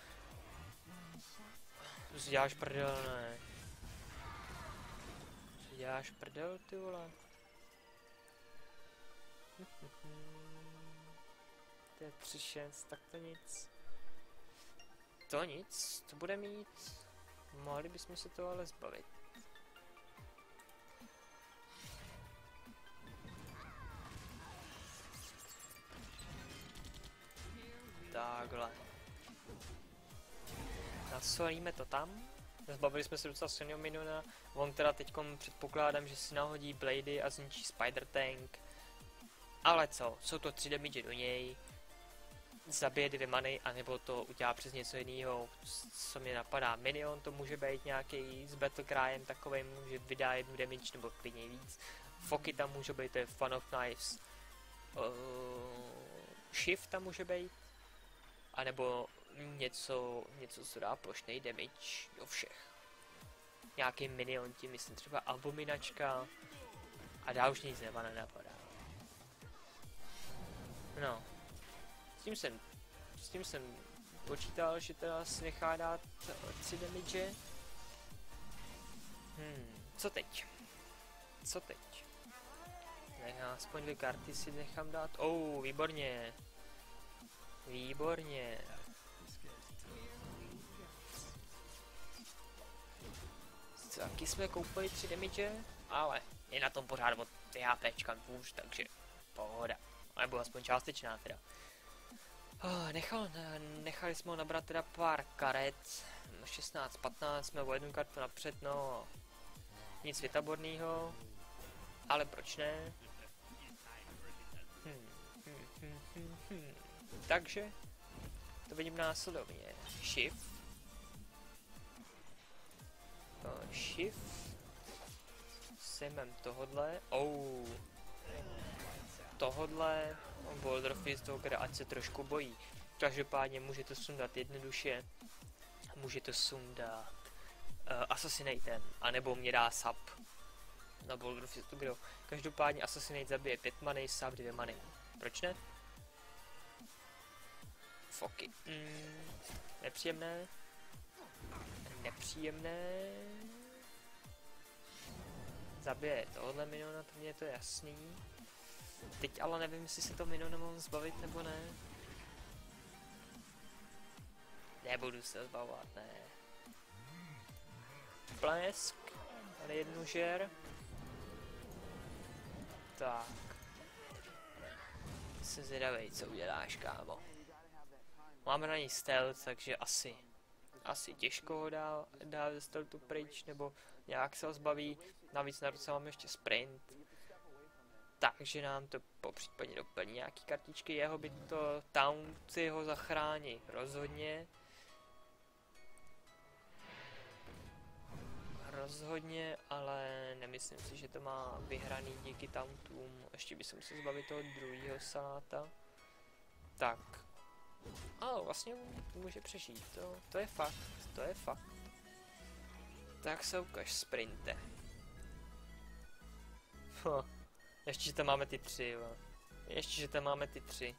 Co si děláš prdel, ne? Co si děláš prdel, ty vole? To je 3-6, tak to nic. To bude mít. Mohli bychom se to ale zbavit. Takhle. Nasolíme to tam. Zbavili jsme se docela silného miniona. On teda teďkom předpokládám, že si nahodí blady a zničí Spider Tank. Ale co? Jsou to 3 damage do něj. Zabije 2 many, anebo to udělá přes něco jiného, co mě napadá. Minion to může být nějaký s Battlecryem takovým, že vydá 1 damage nebo klidně víc. Foky tam může být, to je Fun of Knives. Shift tam může být. A nebo něco, co dá plošnej damage do všech. Nějaký minion, tím myslím třeba Abominačka. A dál už nic nenapadá. No. S tím jsem počítal, že teda si nechá dát 3 damage. Co teď? Aspoň 2 karty si nechám dát. Výborně. Taky jsme koupili 3 damage, ale je na tom pořád od HPčka hůř, takže pohoda. Nebo aspoň částečná teda. Nechali jsme ho nabrat teda pár karet, 16-15, jsme o 1 kartu napřed, no nic větaborného, ale proč ne? Takže to vidím následovně. Shift. Sejmem tohodle. Tohodle. Boldorf z toho, ať se trošku bojí. Každopádně můžete sundat jednoduše. Můžete sundat Assassinate, anebo mě dá sub. Na Boldorf z toho. Každopádně Assassinate zabije 5 many, sub 2 many. Proč ne? Foky. Nepříjemné. Zabije tohle miniona, to mě to je jasný. Teď ale nevím, jestli se to miniona mohl zbavit nebo ne. Nebudu se zbavovat, ne. Blesk. Tady 1 žer. Tak. Jsem zvědavej, co uděláš, kámo. Máme na ní stealth, takže asi těžko ho dá ze stealthu pryč, nebo nějak se ho zbaví. Navíc na ruce máme ještě sprint. Takže nám to popřípadě doplní nějaký kartičky. Jeho by to taunty ho zachrání rozhodně. Rozhodně, ale nemyslím si, že to má vyhraný díky tauntům. Ještě by se musel zbavit toho druhého saláta. Tak. Ale vlastně může přežít, to je fakt, to je fakt. Tak se ukaž, sprinte. Ještě, že tam máme ty 3, jo. Ještě, že tam máme ty 3.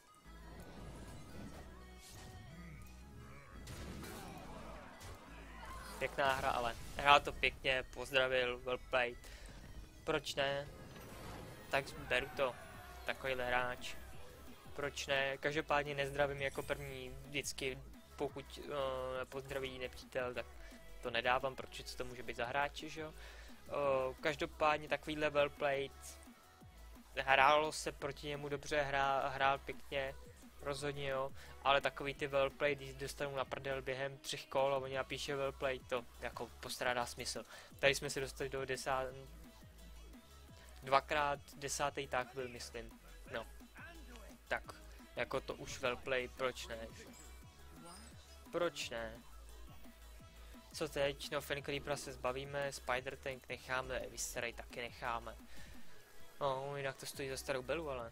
Pěkná hra, ale hrál to pěkně, pozdravil, well played. Proč ne? Tak beru to, takovýhle hráč. Proč ne? Každopádně nezdravím jako první vždycky, pokud pozdraví nepřítel, tak to nedávám, protože co to může být za hráči, že jo? Každopádně takovýhle well played. Hrálo se proti němu dobře, hrál pěkně, rozhodně jo, ale takový ty well played, když dostanou na prdel během 3 kol a oni napíše well played, to jako postrádá smysl. Tady jsme se dostali do 10. Dvakrát 10. tak byl, myslím. No. Tak, jako to už well play, proč ne? Proč ne? Co teď? No, Fenn Creepera se zbavíme, Spider Tank necháme, Visceray taky necháme. No, jinak to stojí za starou belu, ale...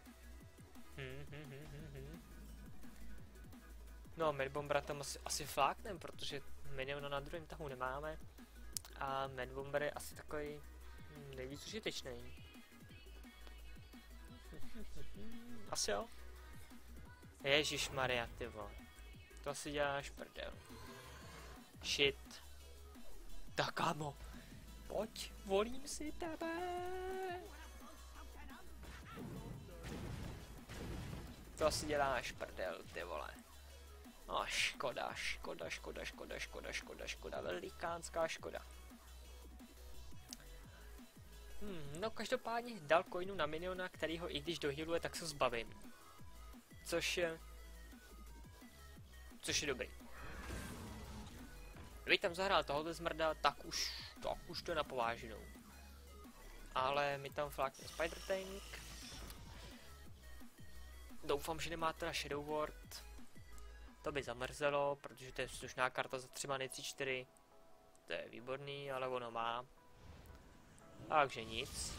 No, Madbombera tam asi fláknem, protože miniona na druhém tahu nemáme. A Madbomber je asi takový nejvíc užitečný. Asi jo. Ježišmarja, ty vole. To si děláš prdel. Shit. Tak kámo. Pojď, volím si tebe. To si děláš prdel, ty vole. No škoda, velikánská škoda. No každopádně dal coinu na miniona, který ho i když dohealuje, tak se zbavím. Což je dobrý. Kdyby tam zahrál tohoto zmrda, tak už to je na pováženou. Ale mi tam flákne Spider Tank. Doufám, že nemá teda Shadow Ward. To by zamrzelo, protože to je slušná karta za 3 many 3-4. To je výborný, ale ono má. Takže nic.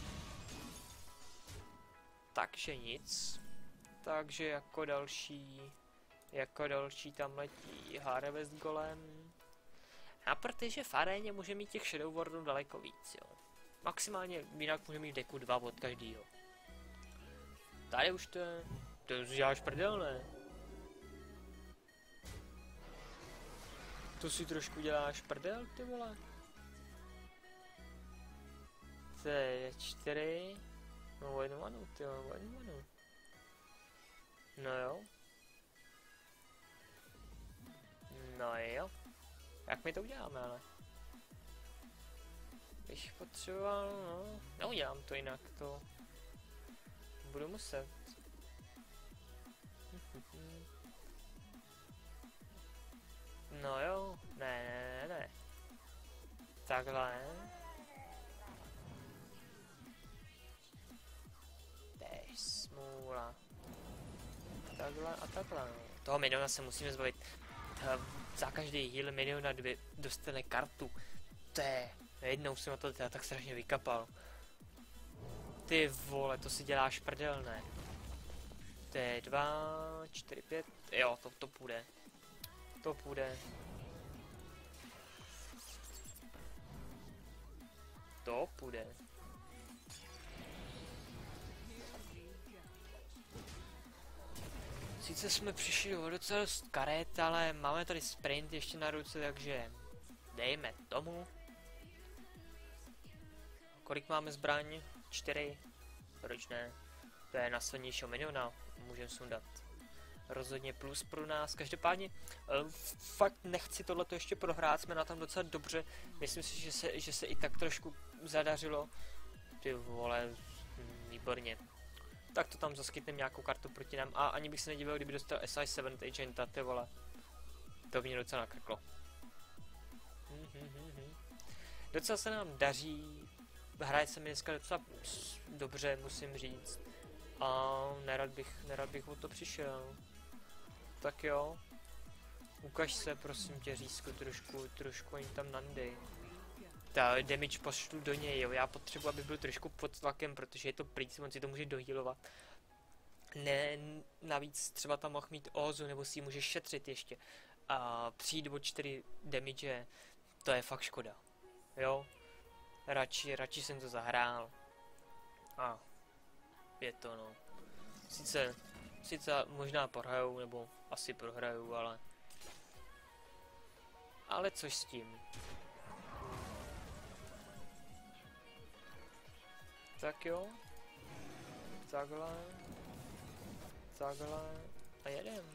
Takže jako další tam letí Harvest Golem. A protože v aréně může mít těch Shadow Wardů daleko víc, jo. Maximálně jinak může mít v deku 2 od každýho. Tady už to děláš prdel, ne? To si trošku děláš prdel, ty vole. To je 4. No, jednu manu, ty jo, jednu manu. No jo. No jo. Jak my to uděláme, ale? Bych potřeboval, no. Neudělám to jinak, to budu muset. No jo, ne. Takhle. To je smůla. Takhle a takhle, no. Toho miniona se musíme zbavit. Za každý heal miniona dostane kartu. To je... Jednou jsem na to teda tak strašně vykapal. Ty vole, to si děláš prdel, ne? To je 2, 4, 5... Jo, to půjde. To půjde. To půjde. Sice jsme přišli o docela dost karet, ale máme tady sprint ještě na ruce, takže dejme tomu. Kolik máme zbraň? 4. Proč ne? To je na silnějšího miniona, můžeme sundat. Rozhodně plus pro nás. Každopádně fakt nechci tohleto ještě prohrát, jsme na tom docela dobře. Myslím si, že se i tak trošku zadařilo. Ty vole, výborně. Tak to tam zaskytneme nějakou kartu proti nám a ani bych se nedivil, kdyby dostal SI7 agenta, ty vole. To by mě docela nakrklo. Docela se nám daří hraje se mi dneska docela dobře, musím říct. A nerad bych o to přišel. Tak jo. Ukaž se, prosím tě, Řízku, trošku ani tam nandej. Ta damage pošlu do něj, jo. Já potřebuji, aby byl trošku pod tlakem, protože je to prýc, on si to může dohealovat. Ne, navíc třeba tam mohl mít Ozu, nebo si ji může šetřit ještě. A přijít o 4 damage, to je fakt škoda. Jo. Radši jsem to zahrál. A je to, no. Sice možná prohraju, nebo asi prohraju, ale což s tím. Tak jo. Takhle a jedem.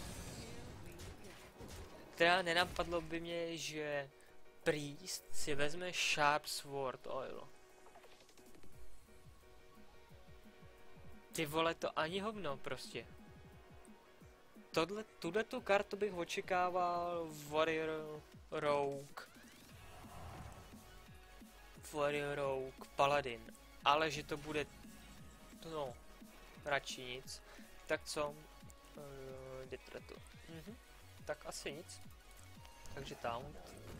Teda nenapadlo by mě, že Priest si vezme Sharp Sword Oil. Ty vole, to ani hovno prostě. Tuhletu kartu bych očekával Warrior Rogue Paladin. Ale že to bude, no, radši nic. Tak co? Kde to? Tak asi nic. Takže tam.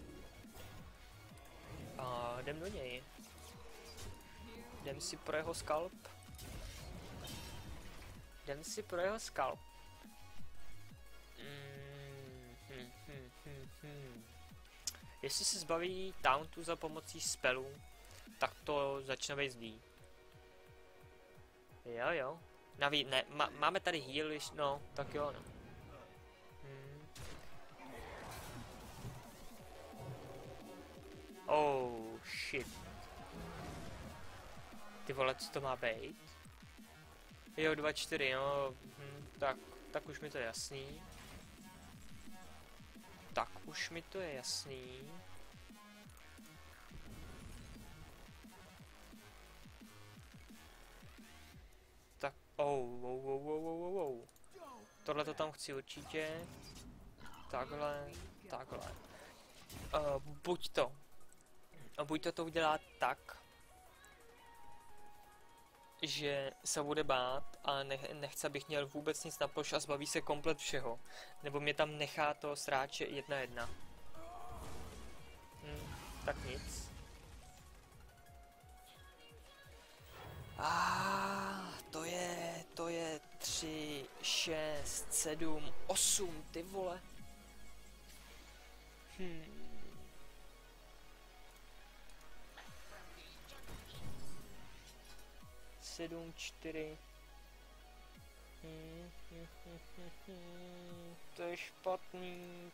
A jdem do něj. Jdem si pro jeho skalp. Jestli se zbaví tauntu za pomocí spelů, tak to začne být zlý. Jo. Navíc, ne, máme tady heal, no, tak jo, no. Oh, shit. Ty vole, co to má být? Jo, 2-4, no, tak už mi to je jasný. Tak, wow. Tohle to tam chci určitě. Takhle. Buď to udělá tak, že se bude bát a nechce, abych měl vůbec nic na ploš a zbaví se komplet všeho. Nebo mě tam nechá to sráče 1-1. Tak nic. To je 3, 6, 7, 8, ty vole. 7, 4. To je špatný.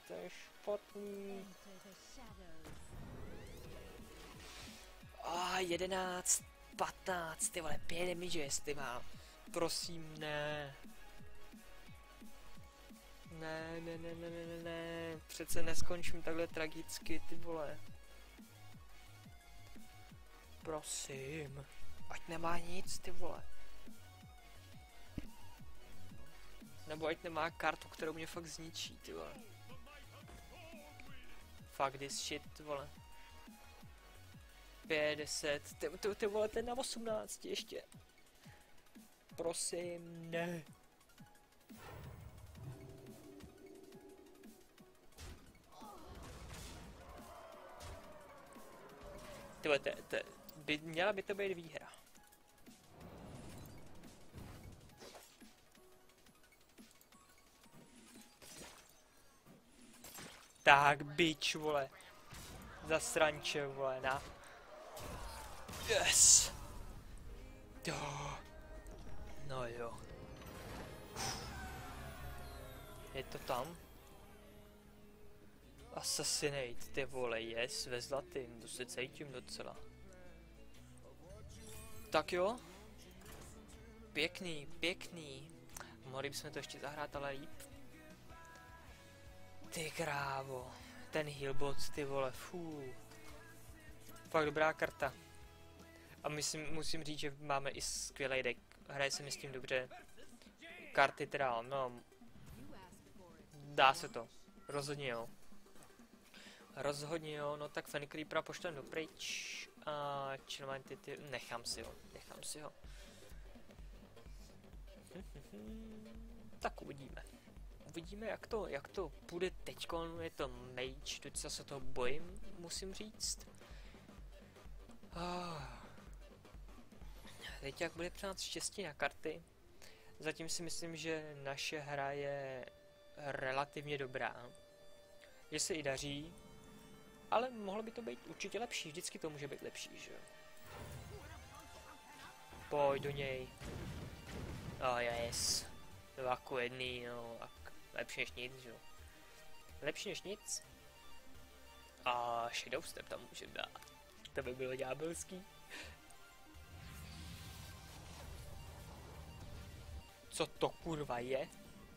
11, 15, ty vole, 5 damage, jestli mám. Prosím, ne. Ne. Přece neskončím takhle tragicky, ty vole. Prosím. Ať nemá nic, ty vole. Nebo ať nemá kartu, kterou mě fakt zničí, ty vole. Fuck this shit, ty vole. 5, 10, ty vole, ten na 18 ještě. Prosím, ne. Ty vole, měla by to být výhra. Tak, bitch, vole. Zasranče, vole, na. Yes. No jo. Je to tam? Assassinate, ty vole, yes, ve zlatým, to se cítím docela. Tak jo. Pěkný. Mohli bychom to ještě zahrát, ale líp. Ty krávo. Ten healbot, ty vole, fů. Fakt dobrá karta. A musím říct, že máme i skvělý deck. Hraje se mi s tím dobře. Karty teda, no. Dá se to. Rozhodně jo. Rozhodně jo, no tak Fen Creepera pošlem dopryč a Chilling Entity, nechám si ho. Tak uvidíme jak to půjde teďkon, je to mage, docela se toho bojím, musím říct. Teď jak bude přát štěstí na karty, zatím si myslím, že naše hra je relativně dobrá, že se i daří, ale mohlo by to být určitě lepší, vždycky to může být lepší, že jo. Pojď do něj. Yes. 2:1, no, lepší než nic, že jo. Lepší než nic. A Shadow Step tam může dát. To by bylo ďábelský. Co to kurva je?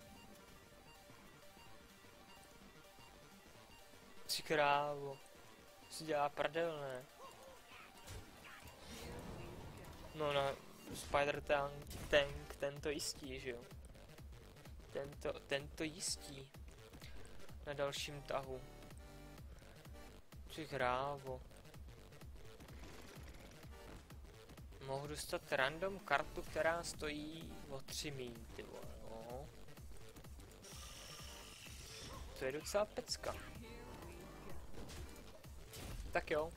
Ty krávo. Si dělá prdel, ne? No na Spider Tank, tento jistí, že jo? Tento jistí. Na dalším tahu. Ty krávo. Mohu dostat random kartu, která stojí o 3 míň, ty vole, no. To je docela pecka. Tak jo.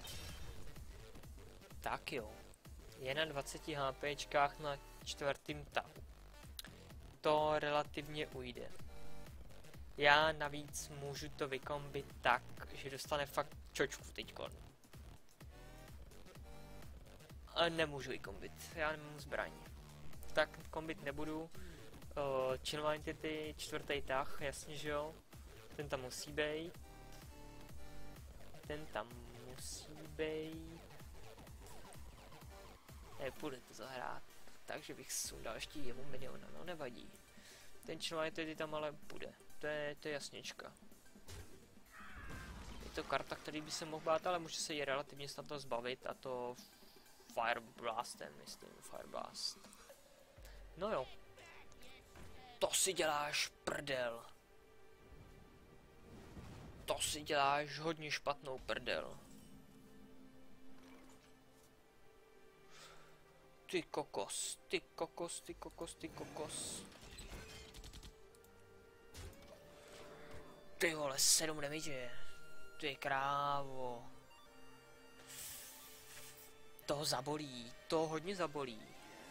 Je na 20 HPčkách na 4. tahu. To relativně ujde. Já navíc můžu to vykombit tak, že dostane fakt čočku teďkon. Ale nemůžu vykombit, já nemám zbraň. Tak kombit nebudu. Chilling Entity, 4. tah, jasně že jo. Ten tam musí být. Nepůjde to zahrát. Takže bych sundal ještě jemu miniona, no nevadí. Ten Chilling Entity tam ale bude. To je jasněčka. Je to karta, který by se mohl bát, ale může se ji relativně snadno zbavit, a to Fire Blastem, myslím, Fire Blast. No jo. To si děláš prdel. To si děláš hodně špatnou prdel. Ty kokos. Ty vole, 7 damage. Ty krávo. To zabolí, to hodně zabolí.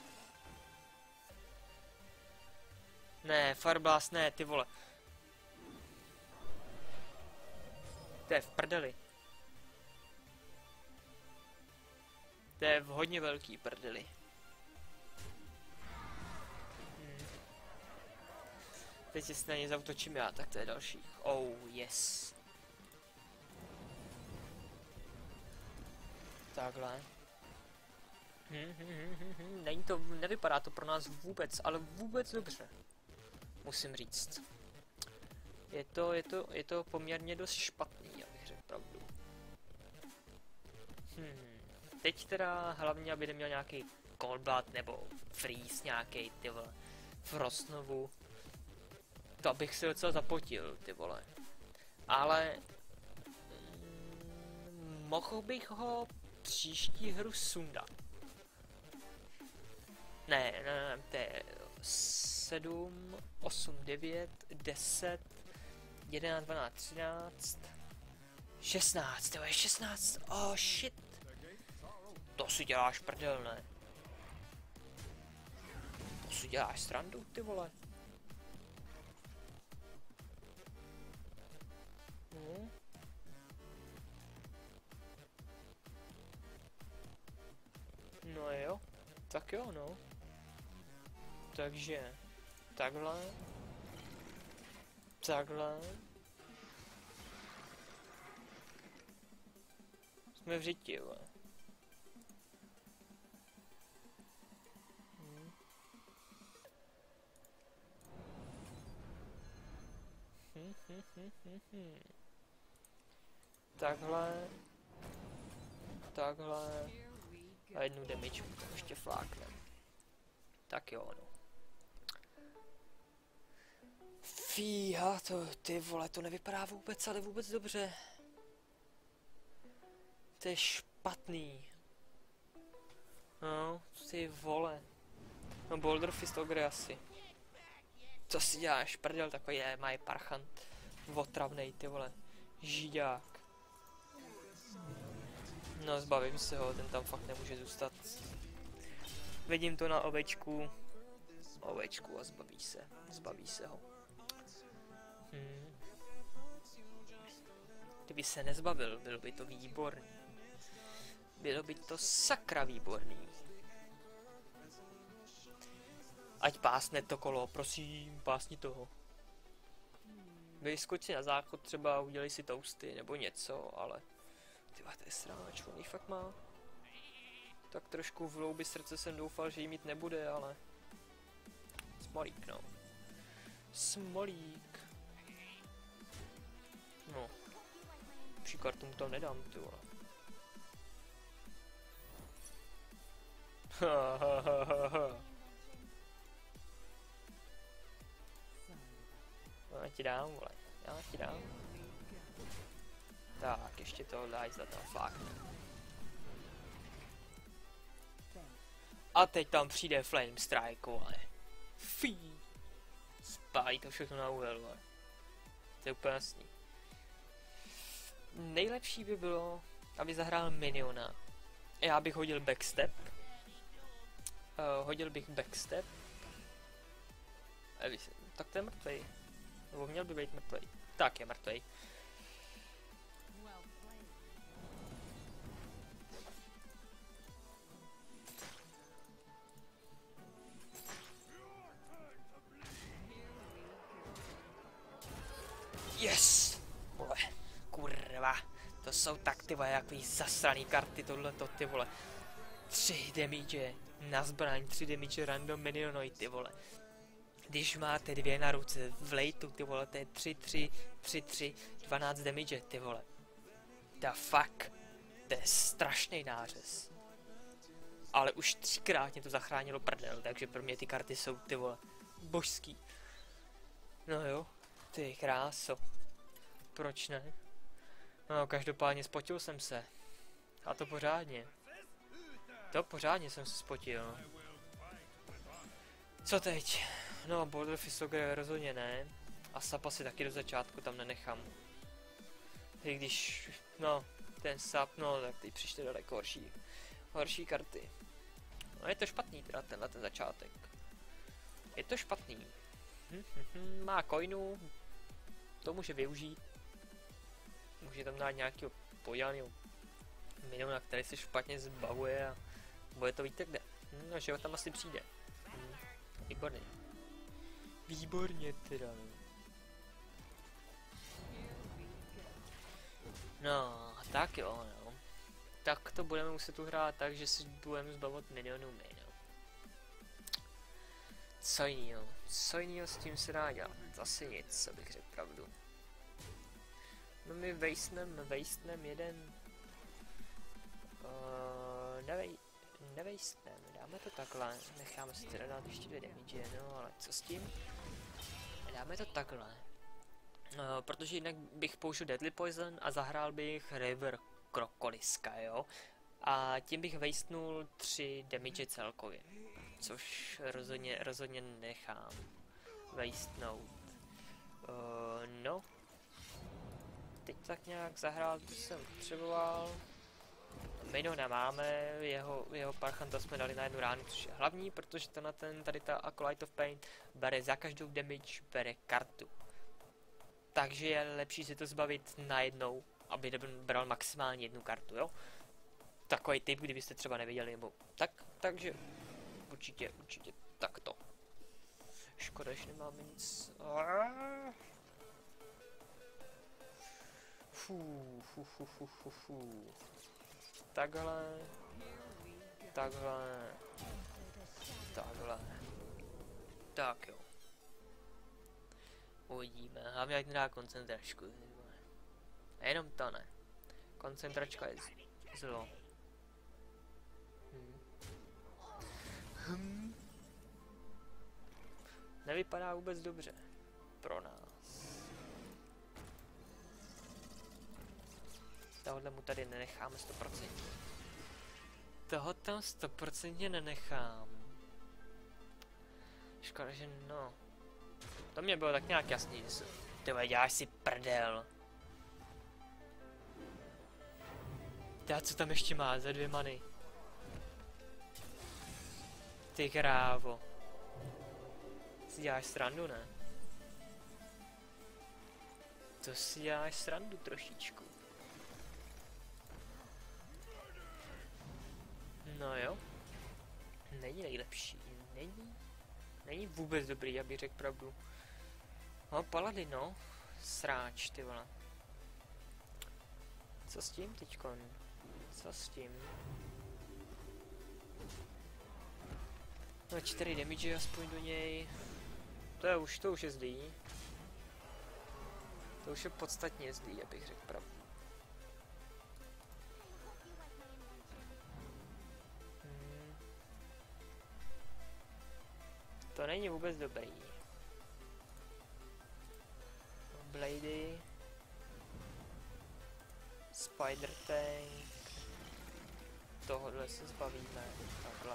Ne, Fireblast ne, ty vole. To je v prdeli. To je v hodně velký prdeli. Teď si na ně zautočím já, tak to je další. Oh, yes. Takhle. Nevypadá to pro nás vůbec, ale vůbec dobře. Musím říct. Je to poměrně dost špatný, abych řekl pravdu. Teď teda hlavně, aby neměl nějaký Cold Blood nebo Freeze nějaký, ty vole, Frostnovu. To bych si docela zapotil, ty vole. Ale mohl bych ho příští hru sundat. Ne, to je 7, 8, 9, 10, 11, 12, 13, 16, to je 16, oh shit. To si děláš prdel, ne? To si děláš srandu, ty vole. No jo, tak jo no. Takže, takhle. Jsme v řiti, jo. Takhle. A jednu damage tam ještě fláknem. Tak jo, no. Fíha, ty vole, to nevypadá vůbec, ale vůbec dobře. To je špatný. No, ty vole. No, Boulder Fist Ogre asi. Co si děláš, prdel, takový je, má parchant. Otravnej, ty vole. Žíďák. No, zbavím se ho, ten tam fakt nemůže zůstat. Vidím to na ovečku. Ovečku a zbaví se ho. Kdyby se nezbavil, bylo by to výborný. Bylo by to sakra výborný. Ať pásne to kolo, prosím, pásni toho. Vyskoč si na záchod, třeba udělej si toasty nebo něco, ale... Tyva, to je sráč, on jí fakt má. Tak trošku v hloubi srdce jsem doufal, že jí mít nebude, ale... Smolík, no. Smolík. No. Při kartu mu tam nedám, ty vole. Já ti dám, vole. Já ti dám. Tak, ještě to dáš za tam fakt. A teď tam přijde Flame Strike, vole. Fí. Spálí to všechno na úhel, vole. To je úplně jasný. Nejlepší by bylo, aby zahrál miniona. Já bych hodil backstep. Hodil bych backstep. Tak to je mrtvej. Nebo měl by být mrtvej. Tak je mrtvej. Yes! Vole, kurva. To jsou tak ty vole, jaký zasraný karty, tohleto ty vole. 3 damage na zbraň, 3 damage random minionoid, ty vole. Když máte 2 na ruce v lejtu, ty vole, to je 3, 12 damage, ty vole. Da fuck. To je strašný nářez. Ale už 3krát mě to zachránilo prdel, takže pro mě ty karty jsou, ty vole, božský. No jo, ty kráso. Proč ne? No, každopádně spotil jsem se. A to pořádně. To pořádně jsem se spotil. Co teď? No, Boulder Fist Ogre rozhodně ne. A Sapa si taky do začátku tam nenechám. I když, no, ten Sap, no, tak teď přišly daleko horší karty. No, je to špatný teda tenhle ten začátek. Je to špatný. Má coinu, to může využít. Může tam dát nějakého podělaného miniona, který se špatně zbavuje a bude to víte kde. No, že ho tam asi přijde. Výborně. Výborně teda. No, tak jo, no. Tak to budeme muset uhrát tak, že si budeme zbavovat minionů minion. Co jinýho s tím se dá dělat? Zase nic, co bych řekl pravdu. No my vejstnem jeden... nevejstnem, dáme to takhle, necháme si teda dát ještě 2 damage, no ale co s tím? Dáme to takhle. Protože jinak bych použil Deadly Poison a zahrál bych River Krokoliska, jo? A tím bych vejstnul 3 damage celkově. Což rozhodně nechám vejstnout. No. Teď tak nějak zahrál, co jsem potřeboval. Miniona máme, jeho parchanta jsme dali na 1 ránu, což je hlavní, protože tady ta Acolyte of Pain bere za každou damage, bere kartu. Takže je lepší si to zbavit najednou, aby bral maximálně 1 kartu, jo? Takový typ, kdybyste třeba nevěděli, nebo tak, takže určitě takto. Škoda, že nemáme nic. Takhle. Tak jo. Uvidíme, hlavně jak nedá koncentračku. A jenom to ne. Koncentračka je zlo. Nevypadá vůbec dobře. Pro nás. tohle mu tady nenecháme 100%. Toho tam 100% nenechám. Škoda, že no. To mě bylo tak nějak jasný, že ty děláš si prdel. Tá, co tam ještě má za 2 many? Ty krávo. Si děláš srandu, ne? To si děláš srandu trošičku. No jo. Není nejlepší. Není vůbec dobrý, abych řekl pravdu. No, Paladin, no. Sráč, ty vole. Co s tím teďkon? Co s tím? No 4 damage aspoň do něj. To už je zlý. To už je podstatně zlý, abych řekl pravdu. To není vůbec dobrý. Blady. Spider Tank. Tohle se zbavíme. Takhle.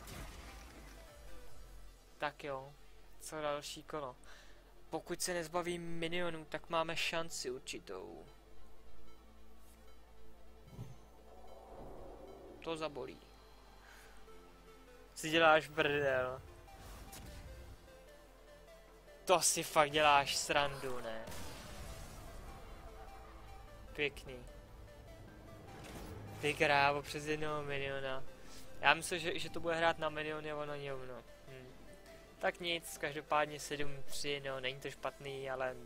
Tak jo. Co další kolo? Pokud se nezbaví minionů, tak máme šanci určitou. To zabolí. Si děláš brdel. To si fakt děláš srandu, ne? Pěkný. Ty krávo, přes 1 miniona. Já myslím, že to bude hrát na miliony a ono ani ono. Tak nic, každopádně 7-3, no není to špatný, ale...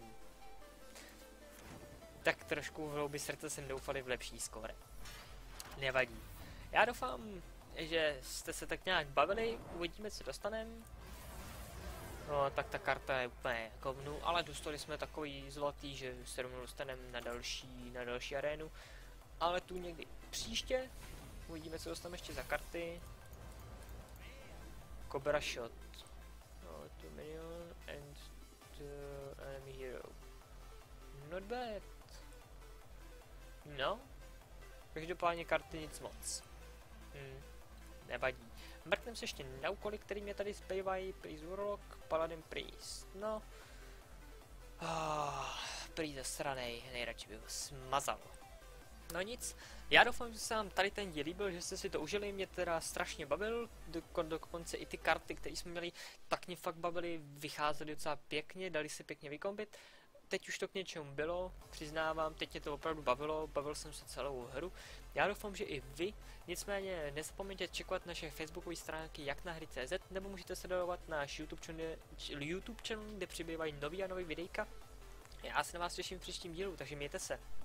Tak trošku v hloubi srdce jsem doufali v lepší skóre. Nevadí. Já doufám, že jste se tak nějak bavili, uvidíme, co dostaneme. No, tak ta karta je úplně kovnu, ale dostali jsme takový zlatý, že se rovnou dostaneme na další arénu. Ale tu někdy příště, uvidíme, co dostaneme ještě za karty. Cobra Shot. No, 2 million and the enemy hero. Not bad. No, každopádně karty nic moc. Nevadí. Mrknem se ještě na úkoly, který mě tady zbývají. Priest Warlock, Paladin Priest. No. Priest zasranej, nejradši bych ho smazal. No nic, já doufám, že se vám tady ten díl líbil, že jste si to užili, mě teda strašně bavil, dokonce i ty karty, které jsme měli, tak mě fakt bavily, vycházely docela pěkně, dali se pěkně vykombit. Teď už to k něčemu bylo, přiznávám, teď mě to opravdu bavil jsem se celou hru. Já doufám, že i vy, nicméně nezapomeňte čekovat naše facebookové stránky jak na hry.cz, nebo můžete sledovat náš YouTube channel, kde přibývají nový a nový videjka. Já se na vás těším v příštím dílu, takže mějte se.